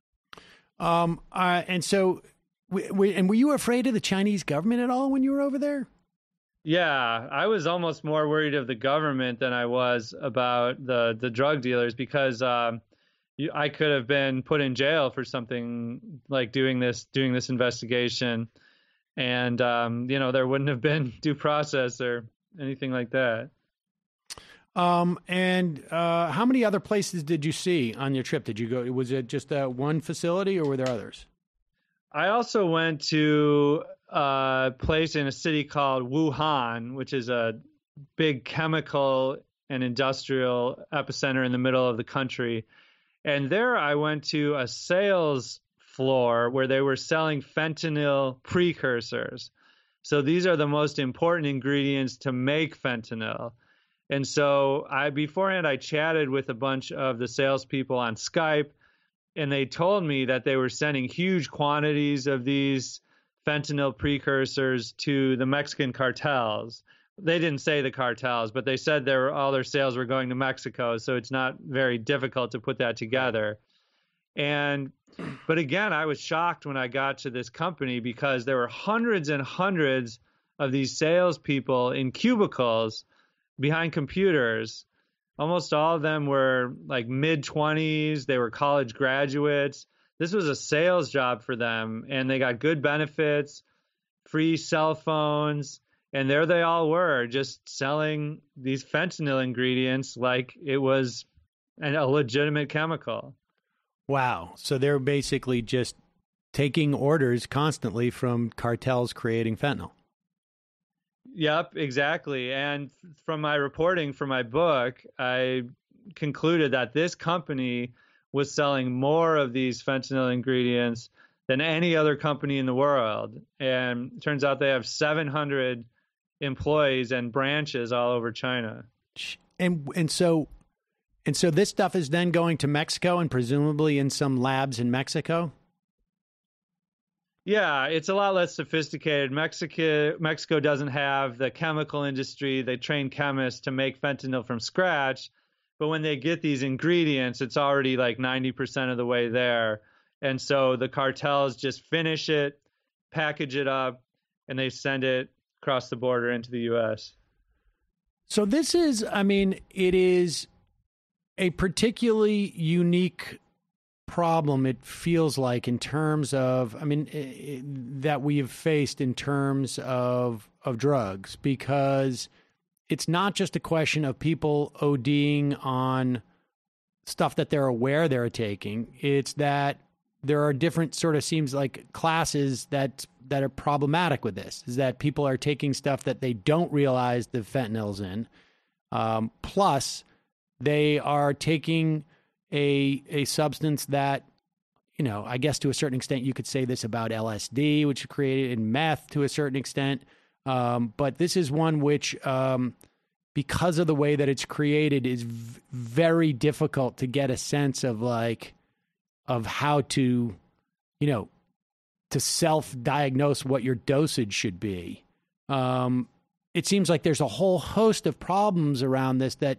And so, were you afraid of the Chinese government at all when you were over there? Yeah, I was almost more worried of the government than I was about the drug dealers, because I could have been put in jail for something like doing this investigation, and there wouldn't have been due process or anything like that. And how many other places did you see on your trip? Did you go? Was it just one facility, or were there others? I also went to a place in a city called Wuhan, which is a big chemical and industrial epicenter in the middle of the country. And there I went to a sales floor where they were selling fentanyl precursors. So these are the most important ingredients to make fentanyl. And so beforehand, I chatted with a bunch of the salespeople on Skype, and they told me that they were sending huge quantities of these fentanyl precursors to the Mexican cartels. They didn't say the cartels, but they said all their sales were going to Mexico, so it's not very difficult to put that together. But again, I was shocked when I got to this company, because there were hundreds and hundreds of these salespeople in cubicles behind computers. Almost all of them were like mid-20s. They were college graduates. This was a sales job for them, and they got good benefits, free cell phones, and there they all were, just selling these fentanyl ingredients like it was a legitimate chemical. Wow. So they're basically just taking orders constantly from cartels creating fentanyl. Yep, exactly. And from my reporting for my book, I concluded that this company was selling more of these fentanyl ingredients than any other company in the world. And it turns out they have 700 employees and branches all over China. And so this stuff is then going to Mexico and presumably in some labs in Mexico? Yeah, it's a lot less sophisticated. Mexico doesn't have the chemical industry. They train chemists to make fentanyl from scratch. But when they get these ingredients, it's already like 90% of the way there. And so the cartels just finish it, package it up, and they send it across the border into the U.S. So this is, it is a particularly unique problem, it feels like, in terms of, that we've faced in terms of drugs, because it's not just a question of people ODing on stuff that they're aware they're taking. It's that there are different sort of seems like classes that are problematic with this, is that people are taking stuff that they don't realize the fentanyl's in. Plus they are taking a substance that, I guess to a certain extent you could say this about LSD, which created in meth to a certain extent. But this is one which, because of the way that it's created, is very difficult to get a sense of how to, to self-diagnose what your dosage should be. It seems like there's a whole host of problems around this that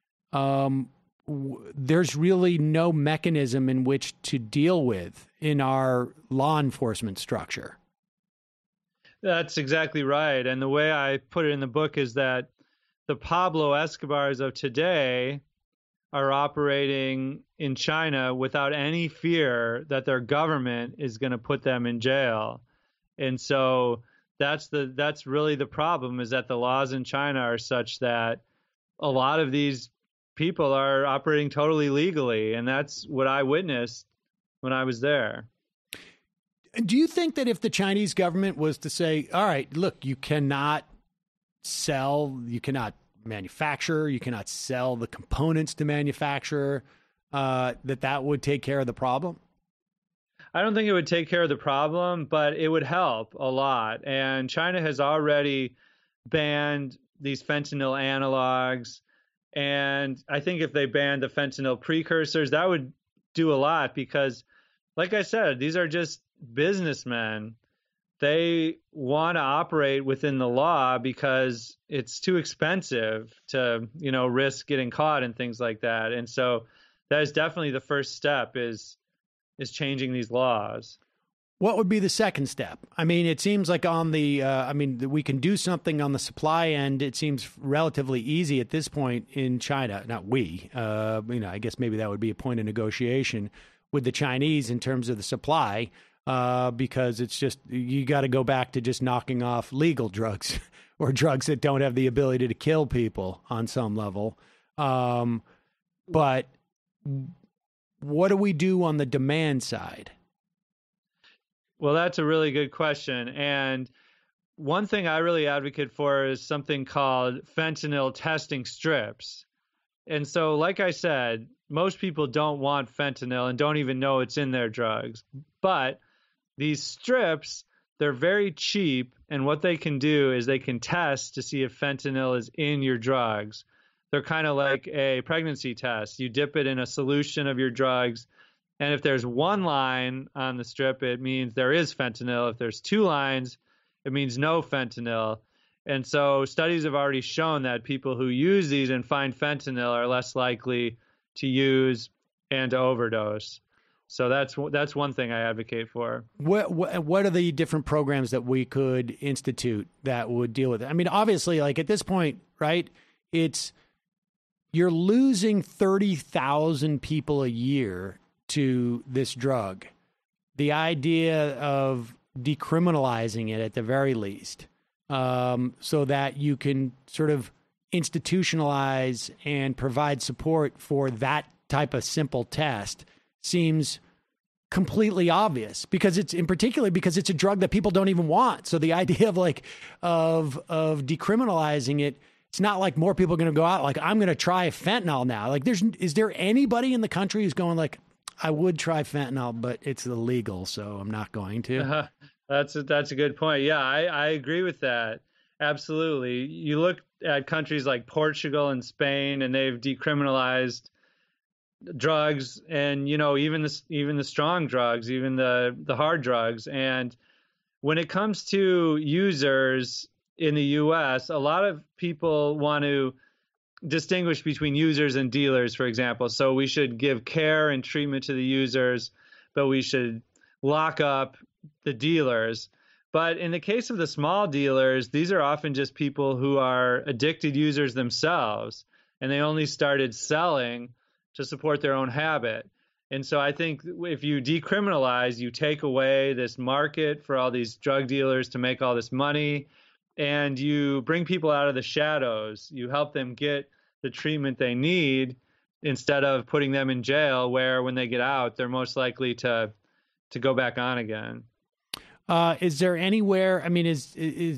there's really no mechanism in which to deal with in our law enforcement structure. That's exactly right. And the way I put it in the book is that the Pablo Escobars of today are operating in China without any fear that their government is going to put them in jail. And so that's really the problem, is that the laws in China are such that a lot of these people are operating totally legally. And that's what I witnessed when I was there. Do you think that if the Chinese government was to say, all right, look, you cannot sell, you cannot manufacture, you cannot sell the components to manufacture, that would take care of the problem? I don't think it would take care of the problem, but it would help a lot. And China has already banned these fentanyl analogs. And I think if they banned the fentanyl precursors, that would do a lot because, like I said, these are just businessmen. They want to operate within the law because it's too expensive to, risk getting caught and things like that. And so that is definitely the first step is changing these laws. What would be the second step? I mean, it seems like we can do something on the supply end. It seems relatively easy at this point in China. Not we, I guess maybe that would be a point of negotiation with the Chinese in terms of the supply, because it's just, you got to go back to just knocking off legal drugs or drugs that don't have the ability to kill people on some level. But what do we do on the demand side? Well, that's a really good question. And one thing I really advocate for is something called fentanyl testing strips. And so, like I said, most people don't want fentanyl and don't even know it's in their drugs. But these strips, they're very cheap. And what they can do is they can test to see if fentanyl is in your drugs. They're kind of like a pregnancy test. You dip it in a solution of your drugs. And if there's one line on the strip, it means there is fentanyl. If there's two lines, it means no fentanyl. And so studies have already shown that people who use these and find fentanyl are less likely to use and to overdose. So that's one thing I advocate for. What are the different programs that we could institute that would deal with it? I mean, obviously, like at this point, right, you're losing 30,000 people a year to this drug. The idea of decriminalizing it at the very least, so that you can sort of institutionalize and provide support for that type of simple test seems completely obvious because it's a drug that people don't even want. So the idea of decriminalizing it, it's not like more people are going to go out like, I'm going to try fentanyl now. Like is there anybody in the country who's going like, I would try fentanyl, but it's illegal, so I'm not going to. That's a good point. Yeah, I agree with that. Absolutely. You look at countries like Portugal and Spain, and they've decriminalized drugs, and even the strong drugs, even the hard drugs. And when it comes to users in the U.S., a lot of people want to distinguish between users and dealers, for example. So we should give care and treatment to the users, but we should lock up the dealers. But in the case of the small dealers, these are often just people who are addicted users themselves, and they only started selling to support their own habit. And so I think if you decriminalize, you take away this market for all these drug dealers to make all this money, and you bring people out of the shadows. You help them get the treatment they need instead of putting them in jail where when they get out, they're most likely to go back on again. Is there anywhere, I mean, is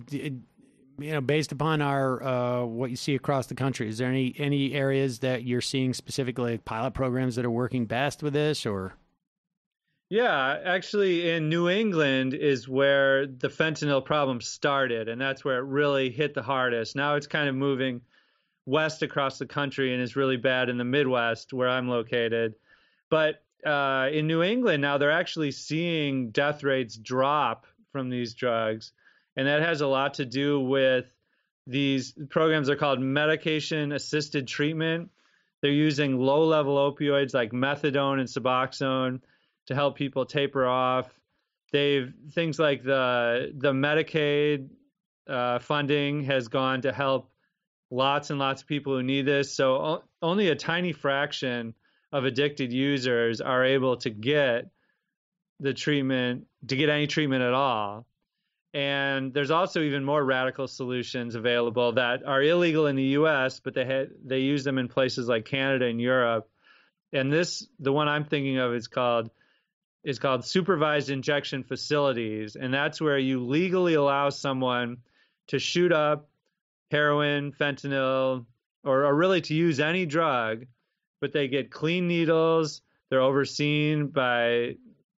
based upon our what you see across the country, is there any areas that you're seeing specifically like pilot programs that are working best with this or? Yeah, actually in New England is where the fentanyl problem started, and that's where it really hit the hardest. Now it's kind of moving west across the country and is really bad in the Midwest where I'm located. But in New England now, they're actually seeing death rates drop from these drugs. And that has a lot to do with these programs are called medication-assisted treatment. They're using low-level opioids like methadone and Suboxone to help people taper off. Things like the Medicaid funding has gone to help lots and lots of people who need this. So only a tiny fraction of addicted users are able to get the treatment, to get any treatment at all. And there's also even more radical solutions available that are illegal in the U.S., but they use them in places like Canada and Europe. And the one I'm thinking of is called supervised injection facilities. And that's where you legally allow someone to shoot up heroin, fentanyl, or really to use any drug, but they get clean needles. They're overseen by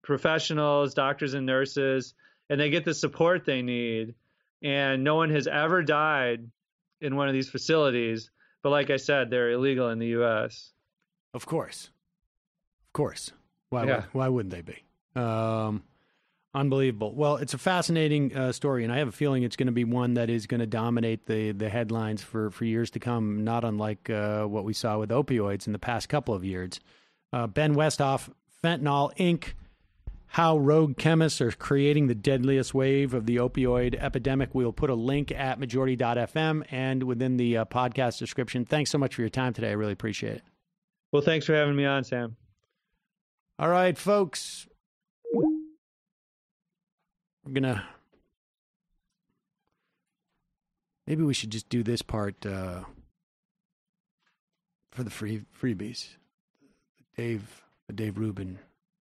professionals, doctors and nurses, and they get the support they need. And no one has ever died in one of these facilities. But like I said, they're illegal in the U.S. Of course. Why wouldn't they be? Unbelievable. Well, it's a fascinating story, and I have a feeling it's going to be one that is going to dominate the headlines for years to come, not unlike what we saw with opioids in the past couple of years. Ben Westhoff, Fentanyl, Inc., How Rogue Chemists Are Creating the Deadliest Wave of the Opioid Epidemic. We'll put a link at majority.fm and within the podcast description. Thanks so much for your time today. I really appreciate it. Well, thanks for having me on, Sam. All right, folks. Maybe we should just do this part for the freebies. The Dave Rubin.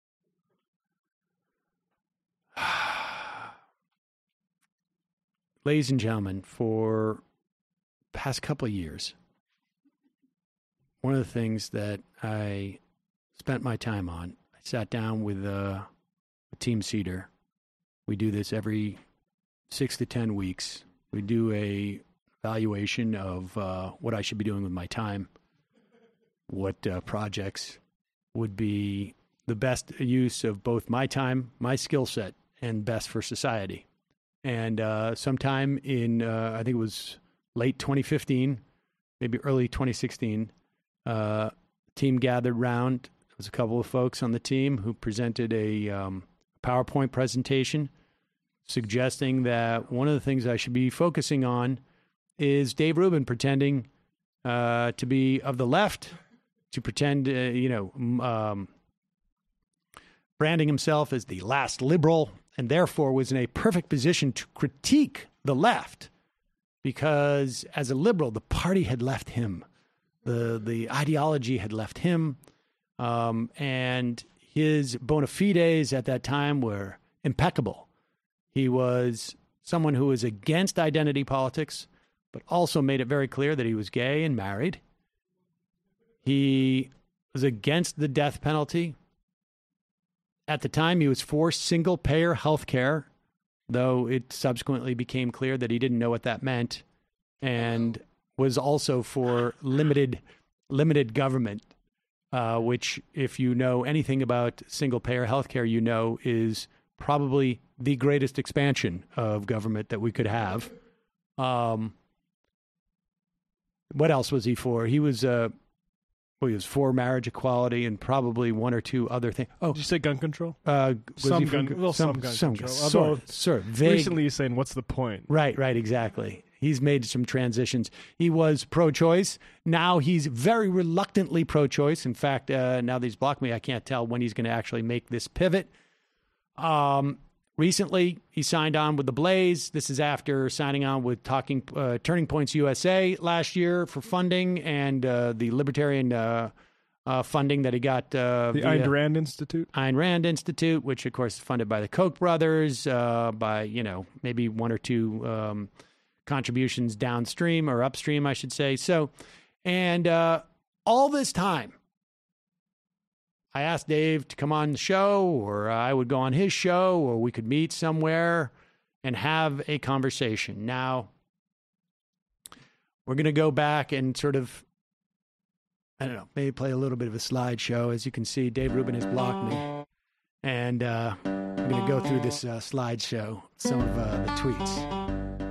Ladies and gentlemen, for the past couple of years, one of the things that I spent my time on, I sat down with a team Cedar. We do this every 6 to 10 weeks. We do a evaluation of what I should be doing with my time, what projects would be the best use of both my time, my skill set, and best for society. And sometime in, I think it was late 2015, maybe early 2016, team gathered round. There was a couple of folks on the team who presented a PowerPoint presentation suggesting that one of the things I should be focusing on is Dave Rubin pretending to be of the left, to pretend, branding himself as the last liberal, and therefore was in a perfect position to critique the left because as a liberal, the party had left him. The ideology had left him, and his bona fides at that time were impeccable. He was someone who was against identity politics, but also made it very clear that he was gay and married. He was against the death penalty. At the time, he was for single-payer health care, though it subsequently became clear that he didn't know what that meant, and was also for limited government, which, if you know anything about single-payer health care, you know is probably the greatest expansion of government that we could have. What else was he for? He was for marriage equality and probably one or two other things. Oh, did you say gun control? Some gun control. Sort of vague. Recently, he's saying, "What's the point?" Right, exactly. He's made some transitions. He was pro-choice. Now he's very reluctantly pro-choice. In fact, now that he's blocked me, I can't tell when he's going to actually make this pivot. Recently, he signed on with the Blaze. This is after signing on with Turning Points USA last year for funding and the libertarian funding that he got. The Ayn Rand Institute? Ayn Rand Institute, which, of course, is funded by the Koch brothers, by, maybe one or two contributions downstream or upstream, I should say. So, and all this time, I asked Dave to come on the show, or I would go on his show, or we could meet somewhere and have a conversation. Now, we're going to go back and sort of, I don't know, maybe play a little bit of a slideshow. As you can see, Dave Rubin has blocked me. And I'm going to go through this slideshow, some of the tweets.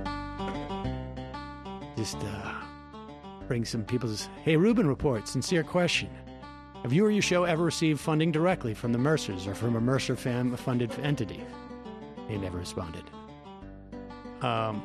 Just bring some people's, hey, Rubin report, sincere question. Have you or your show ever received funding directly from the Mercers or from a Mercer-funded entity? They never responded. I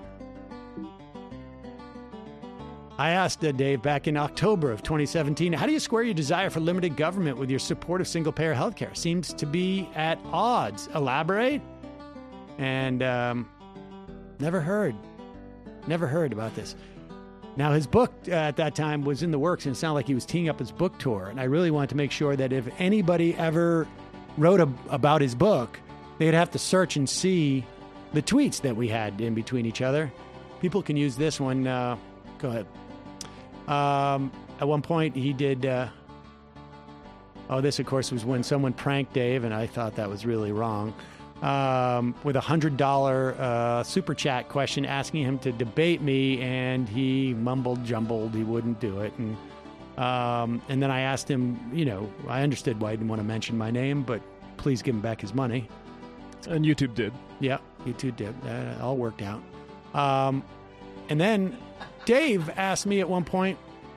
asked Dave back in October of 2017, how do you square your desire for limited government with your support of single-payer healthcare? Seems to be at odds. Elaborate? And never heard about this. Now, his book at that time was in the works, and it sounded like he was teeing up his book tour. And I really wanted to make sure that if anybody ever wrote about his book, they'd have to search and see the tweets that we had in between each other. People can use this one. Go ahead. At one point, he did... Oh, this, of course, was when someone pranked Dave, and I thought that was really wrong, with a $100 super chat question asking him to debate me, and he jumbled. He wouldn't do it. And then I asked him, I understood why he didn't want to mention my name, but please give him back his money. And YouTube did. Yeah, YouTube did. That all worked out. And then Dave asked me at one point,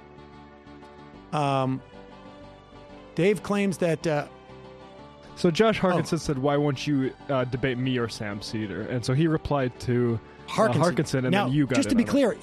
Dave claims that... So Josh Harkinson said, why won't you debate me or Sam Cedar? And so he replied to Harkinson, and now, then you got just to in be on clear,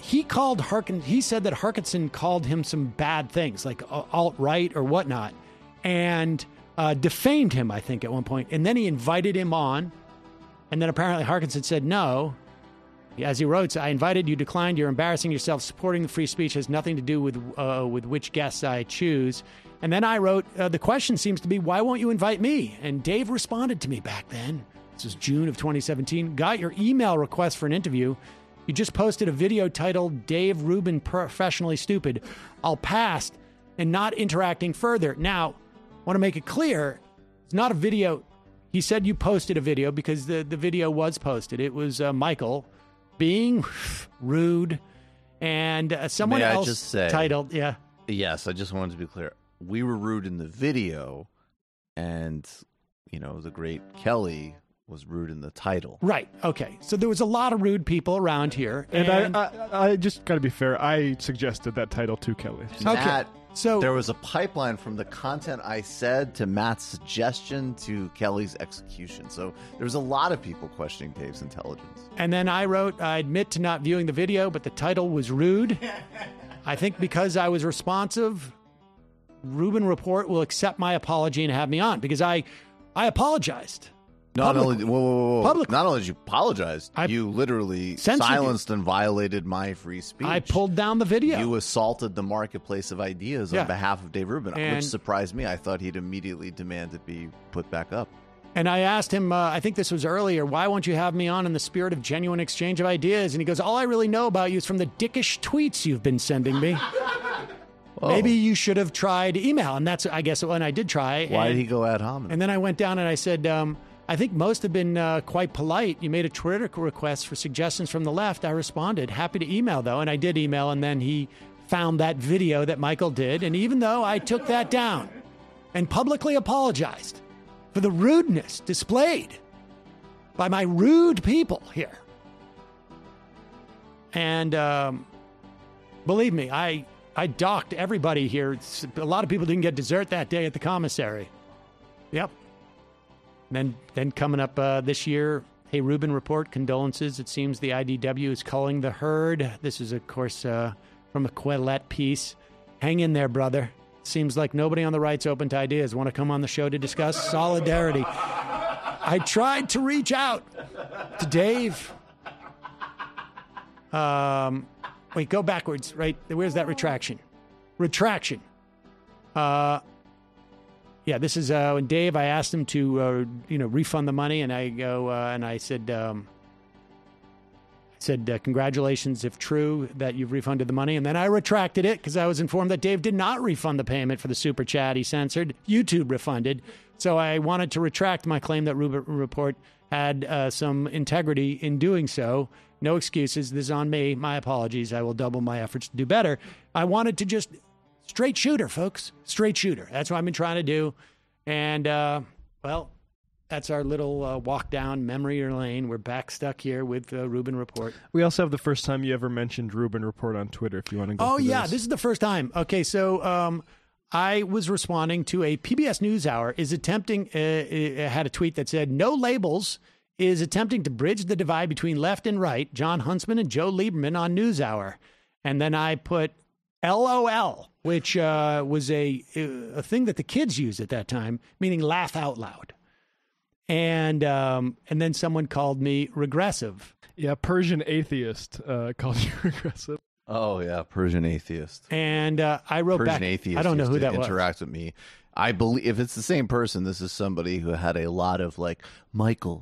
he said that Harkinson called him some bad things, like alt-right or whatnot, and defamed him, I think, at one point. And then he invited him on, and then apparently Harkinson said no. As he wrote, I invited you, declined, you're embarrassing yourself, supporting the free speech has nothing to do with which guests I choose. And then I wrote, the question seems to be, why won't you invite me? And Dave responded to me back then. This was June of 2017. Got your email request for an interview. You just posted a video titled Dave Rubin Professionally Stupid. I'll pass and not interacting further. Now, I want to make it clear, it's not a video. He said you posted a video because the video was posted. It was Michael being rude, and someone else just say, titled, yeah. Yes, I just wanted to be clear. We were rude in the video, and, the great Kelly was rude in the title. Right, okay. So there was a lot of rude people around here. And I just got to be fair, I suggested that title to Kelly. Okay. So there was a pipeline from the content I said to Matt's suggestion to Kelly's execution. So there was a lot of people questioning Dave's intelligence. And then I wrote, I admit to not viewing the video, but the title was rude. I think because I was responsive, Rubin Report will accept my apology and have me on, because I apologized. Not only did you apologize, you you literally silenced and violated my free speech. I pulled down the video. You assaulted the marketplace of ideas on behalf of Dave Rubin, which surprised me. I thought he'd immediately demand it be put back up. And I asked him, I think this was earlier, why won't you have me on in the spirit of genuine exchange of ideas? And he goes, all I really know about you is from the dickish tweets you've been sending me. Maybe you should have tried email. And that's, I guess, when I did try. Why did he go ad hominem? And then I went down and I said, I think most have been quite polite. You made a Twitter request for suggestions from the left. I responded, happy to email, though. And I did email, and then he found that video that Michael did. And even though I took that down and publicly apologized for the rudeness displayed by my rude people here. And believe me, I docked everybody here. A lot of people didn't get dessert that day at the commissary. Yep. Then coming up this year, hey, Rubin Report, condolences. It seems the IDW is calling the herd. This is, of course, from a Quillette piece. Hang in there, brother. Seems like nobody on the right's open to ideas. Want to come on the show to discuss solidarity? I tried to reach out to Dave. Wait, go backwards, right? Where's that retraction? Retraction. Yeah, this is when Dave, I asked him to, refund the money, and I go, and I said, congratulations, if true, that you've refunded the money. And then I retracted it because I was informed that Dave did not refund the payment for the super chat he censored. YouTube refunded. So I wanted to retract my claim that Rubin Report had some integrity in doing so. No excuses. This is on me. My apologies. I will double my efforts to do better. I wanted to just... straight shooter, folks. Straight shooter. That's what I've been trying to do. And, that's our little walk down memory lane. We're back stuck here with Rubin Report. We also have the first time you ever mentioned Rubin Report on Twitter, if you want to go through this is the first time. Okay, so I was responding to a PBS NewsHour is attempting, had a tweet that said, no labels is attempting to bridge the divide between left and right, John Huntsman and Joe Lieberman on NewsHour. And then I put LOL, which was a thing that the kids used at that time, meaning laugh out loud. And then someone called me regressive. Yeah, Persian atheist called you regressive. Oh yeah, Persian atheist. And I wrote Persian back. Atheist I don't know who that was. Interact with me. I believe if it's the same person, this is somebody who had a lot of like, Michael,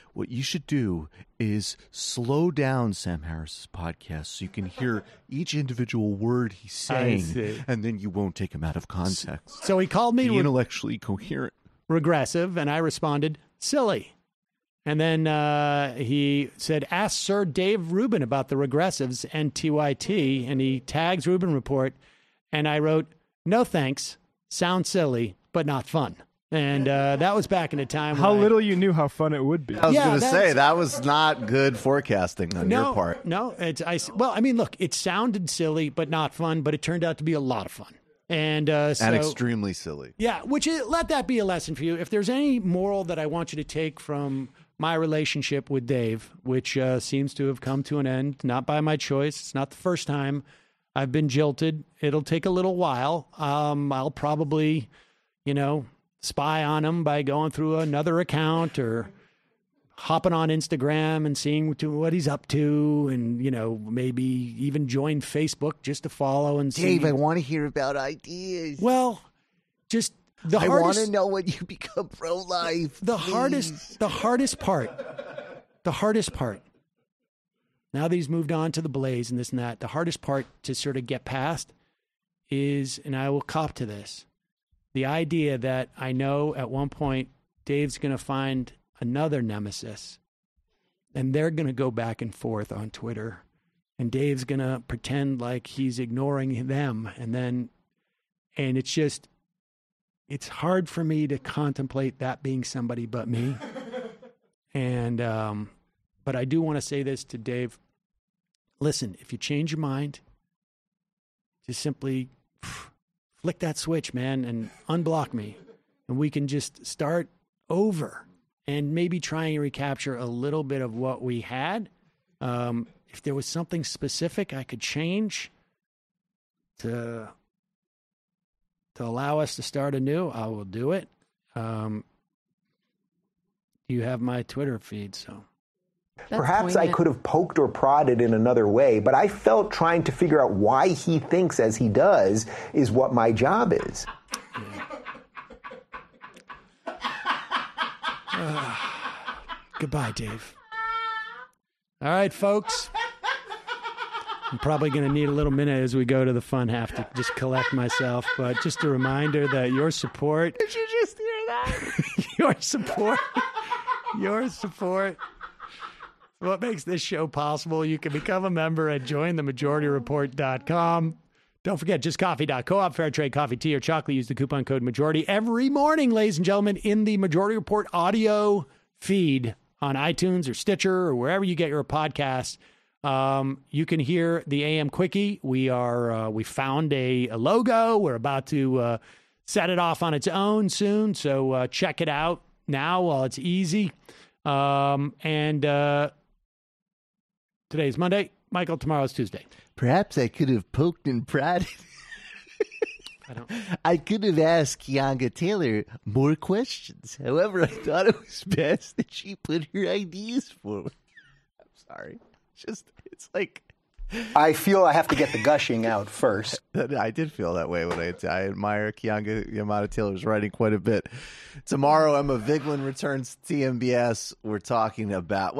what you should do is slow down Sam Harris's podcast so you can hear each individual word he's saying, and then you won't take him out of context. So he called me intellectually coherent. Regressive, and I responded, silly. And then he said, ask Sir Dave Rubin about the regressives and TYT, and he tags Rubin Report, and I wrote, no thanks, sounds silly, but not fun. And that was back in a time how little you knew how fun it would be. I was going to say, that was not good forecasting on your part. No, well, I mean, look, it sounded silly, but not fun, but it turned out to be a lot of fun. And extremely silly. Yeah, let that be a lesson for you. If there's any moral that I want you to take from my relationship with Dave, which seems to have come to an end, not by my choice. It's not the first time I've been jilted. It'll take a little while. I'll probably, spy on him by going through another account or hopping on Instagram and seeing what he's up to, and maybe even join Facebook just to follow and see. Dave, I want to hear about ideas. Well, just I want to know when you become pro-life. The hardest part. Now that he's moved on to the Blaze and this and that, the hardest part to sort of get past is, and I will cop to this, the idea that I know at one point Dave's going to find another nemesis, and they're going to go back and forth on Twitter, and Dave's going to pretend like he's ignoring them, and it's hard for me to contemplate that being somebody but me. And but I do want to say this to Dave. Listen, if you change your mind, just simply flick that switch, man, and unblock me, and we can just start over and maybe try and recapture a little bit of what we had. If there was something specific I could change to allow us to start anew, I will do it. You have my Twitter feed, so. Perhaps I could have poked or prodded in another way, but I felt trying to figure out why he thinks as he does is what my job is. Goodbye, Dave. All right, folks. I'm probably going to need a little minute as we go to the fun half to just collect myself, but just a reminder that your support... Did you just hear that? Your support... What makes this show possible? You can become a member at jointhemajorityreport.com. Don't forget, justcoffee.coop, fair trade coffee, tea, or chocolate. Use the coupon code MAJORITY every morning, ladies and gentlemen, in the Majority Report audio feed on iTunes or Stitcher or wherever you get your podcasts. You can hear the AM Quickie. We found a logo. We're about to set it off on its own soon, so check it out now while it's easy. Today's Monday. Michael, tomorrow's Tuesday. Perhaps I could have poked and prodded. I could have asked Kianga Taylor more questions. However, I thought it was best that she put her ideas forward. I'm sorry. It's like... I feel I have to get the gushing out first. I did feel that way when I admire Kianga Taylor's writing quite a bit. Tomorrow, Emma Vigeland returns to TMBS. We're talking about,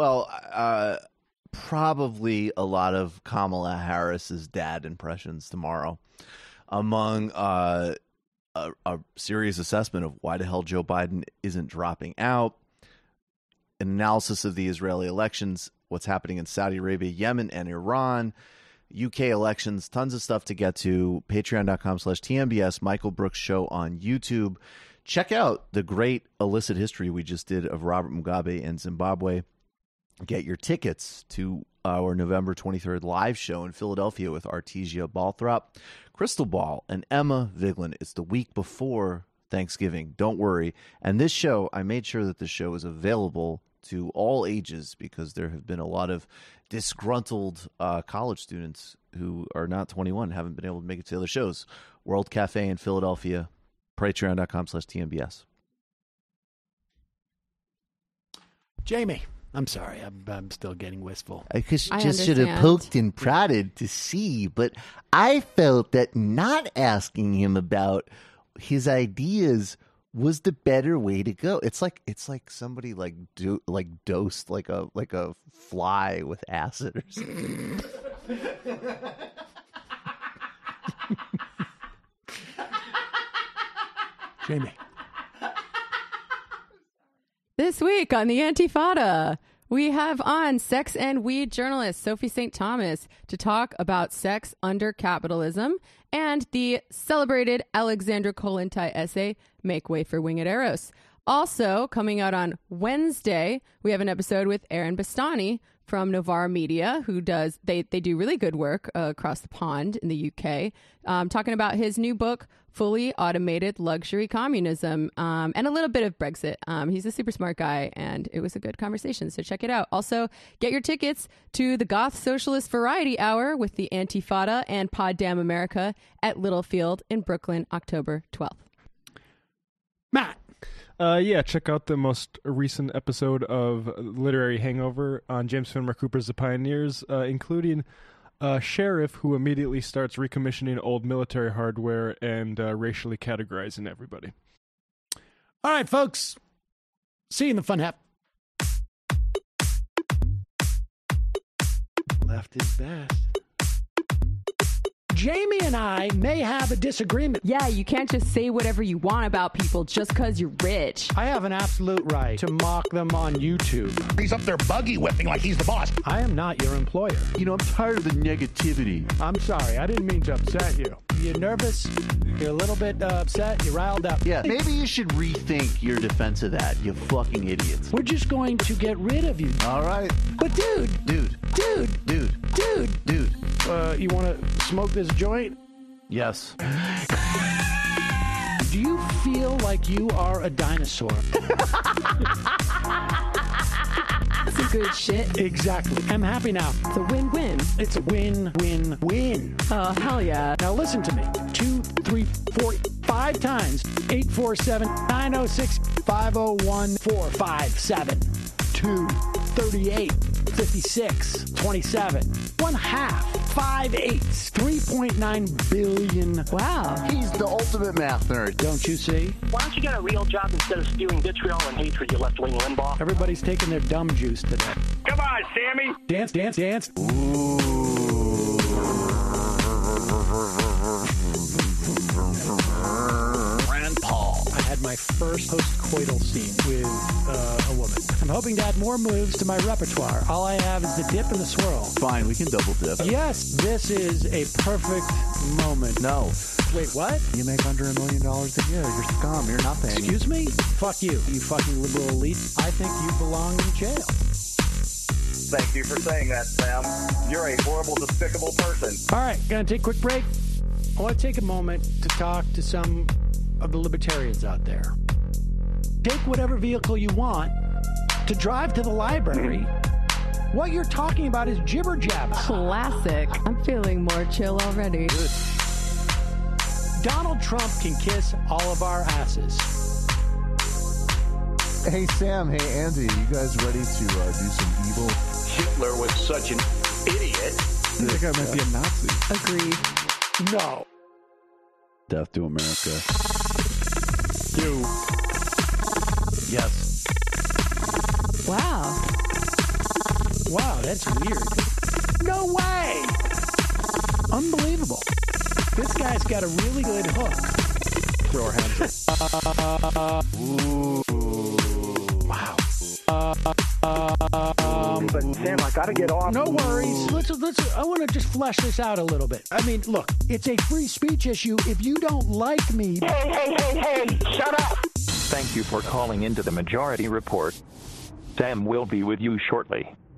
probably a lot of Kamala Harris's dad impressions tomorrow, among a serious assessment of why the hell Joe Biden isn't dropping out, an analysis of the Israeli elections, what's happening in Saudi Arabia, Yemen, and Iran, UK elections, tons of stuff to get to. Patreon.com/TMBS, Michael Brooks Show on YouTube. Check out the great illicit history we just did of Robert Mugabe and Zimbabwe. Get your tickets to our November 23rd live show in Philadelphia with Artesia Balthrop, Crystal Ball, and Emma Vigeland. It's the week before Thanksgiving. Don't worry. And this show, I made sure that the show is available to all ages because there have been a lot of disgruntled college students who are not 21, haven't been able to make it to the other shows. World Cafe in Philadelphia, patreon.com/TMBS. Jamie. I'm sorry. I'm still getting wistful. I just should have poked and prodded to see, but I felt that not asking him about his ideas was the better way to go. It's like somebody dosed like a fly with acid or something. Jamie. This week on the Antifada, we have on sex and weed journalist Sophie St. Thomas to talk about sex under capitalism and the celebrated Alexandra Kollontai essay, Make Way for Winged Eros. Also, coming out on Wednesday, we have an episode with Aaron Bastani from Novara Media, who they do really good work across the pond in the UK, talking about his new book, Fully Automated Luxury Communism, and a little bit of Brexit. He's a super smart guy, and it was a good conversation, so check it out. Also, get your tickets to the Goth Socialist Variety Hour with the Antifada and Pod Damn America at Littlefield in Brooklyn, October 12th. Matt. Yeah, check out the most recent episode of Literary Hangover on James Fenimore Cooper's The Pioneers, including a sheriff who immediately starts recommissioning old military hardware and racially categorizing everybody. All right, folks. See you in the fun half. Left is best. Jamie and I may have a disagreement. Yeah, you can't just say whatever you want about people just because you're rich. I have an absolute right to mock them on YouTube. He's up there buggy whipping like he's the boss. I am not your employer. You know, I'm tired of the negativity. I'm sorry. I didn't mean to upset you. You're nervous? You're a little bit upset? You're riled up? Yeah, maybe you should rethink your defense of that, you fucking idiots. We're just going to get rid of you. All right. But dude. You want to smoke this joint? Yes. Do you feel like you are a dinosaur? Some good shit. Exactly. I'm happy now. It's a win-win. It's a win-win-win. Oh, hell yeah. Now listen to me. 2, 3, 4, 5 times. 847-906-501-457-238. 56, 27, 1/2, 5 eighths, 3.9 billion. Wow. He's the ultimate math nerd. Don't you see? Why don't you get a real job instead of spewing vitriol and hatred, you left-wing Limbaugh? Everybody's taking their dumb juice today. Come on, Sammy. Dance, dance, dance. I had my first post-coital scene with a woman. I'm hoping to add more moves to my repertoire. All I have is the dip and the swirl. Fine, we can double dip. Yes, this is a perfect moment. No. Wait, what? You make under $1 million a year. You're scum. You're nothing. Excuse me? Fuck you, you fucking liberal elite. I think you belong in jail. Thank you for saying that, Sam. You're a horrible, despicable person. All right, gonna take a quick break. I want to take a moment to talk to some of the libertarians out there. Take whatever vehicle you want to drive to the library. What you're talking about is jibber jabber. Classic. I'm feeling more chill already. Good. Donald Trump can kiss all of our asses. Hey, Sam. Hey, Andy. You guys ready to do some evil? Hitler was such an idiot. That guy might be a Nazi. Agreed. No. Death to America. You. Yes. Wow. Wow, that's weird. No way! Unbelievable. This guy's got a really good hook. Throw our hands up. Ooh. Wow. But Sam, I gotta get off. No worries. Let's. I want to just flesh this out a little bit. I mean, look, it's a free speech issue. If you don't like me, Hey! Shut up! Thank you for calling into the Majority Report. Sam will be with you shortly.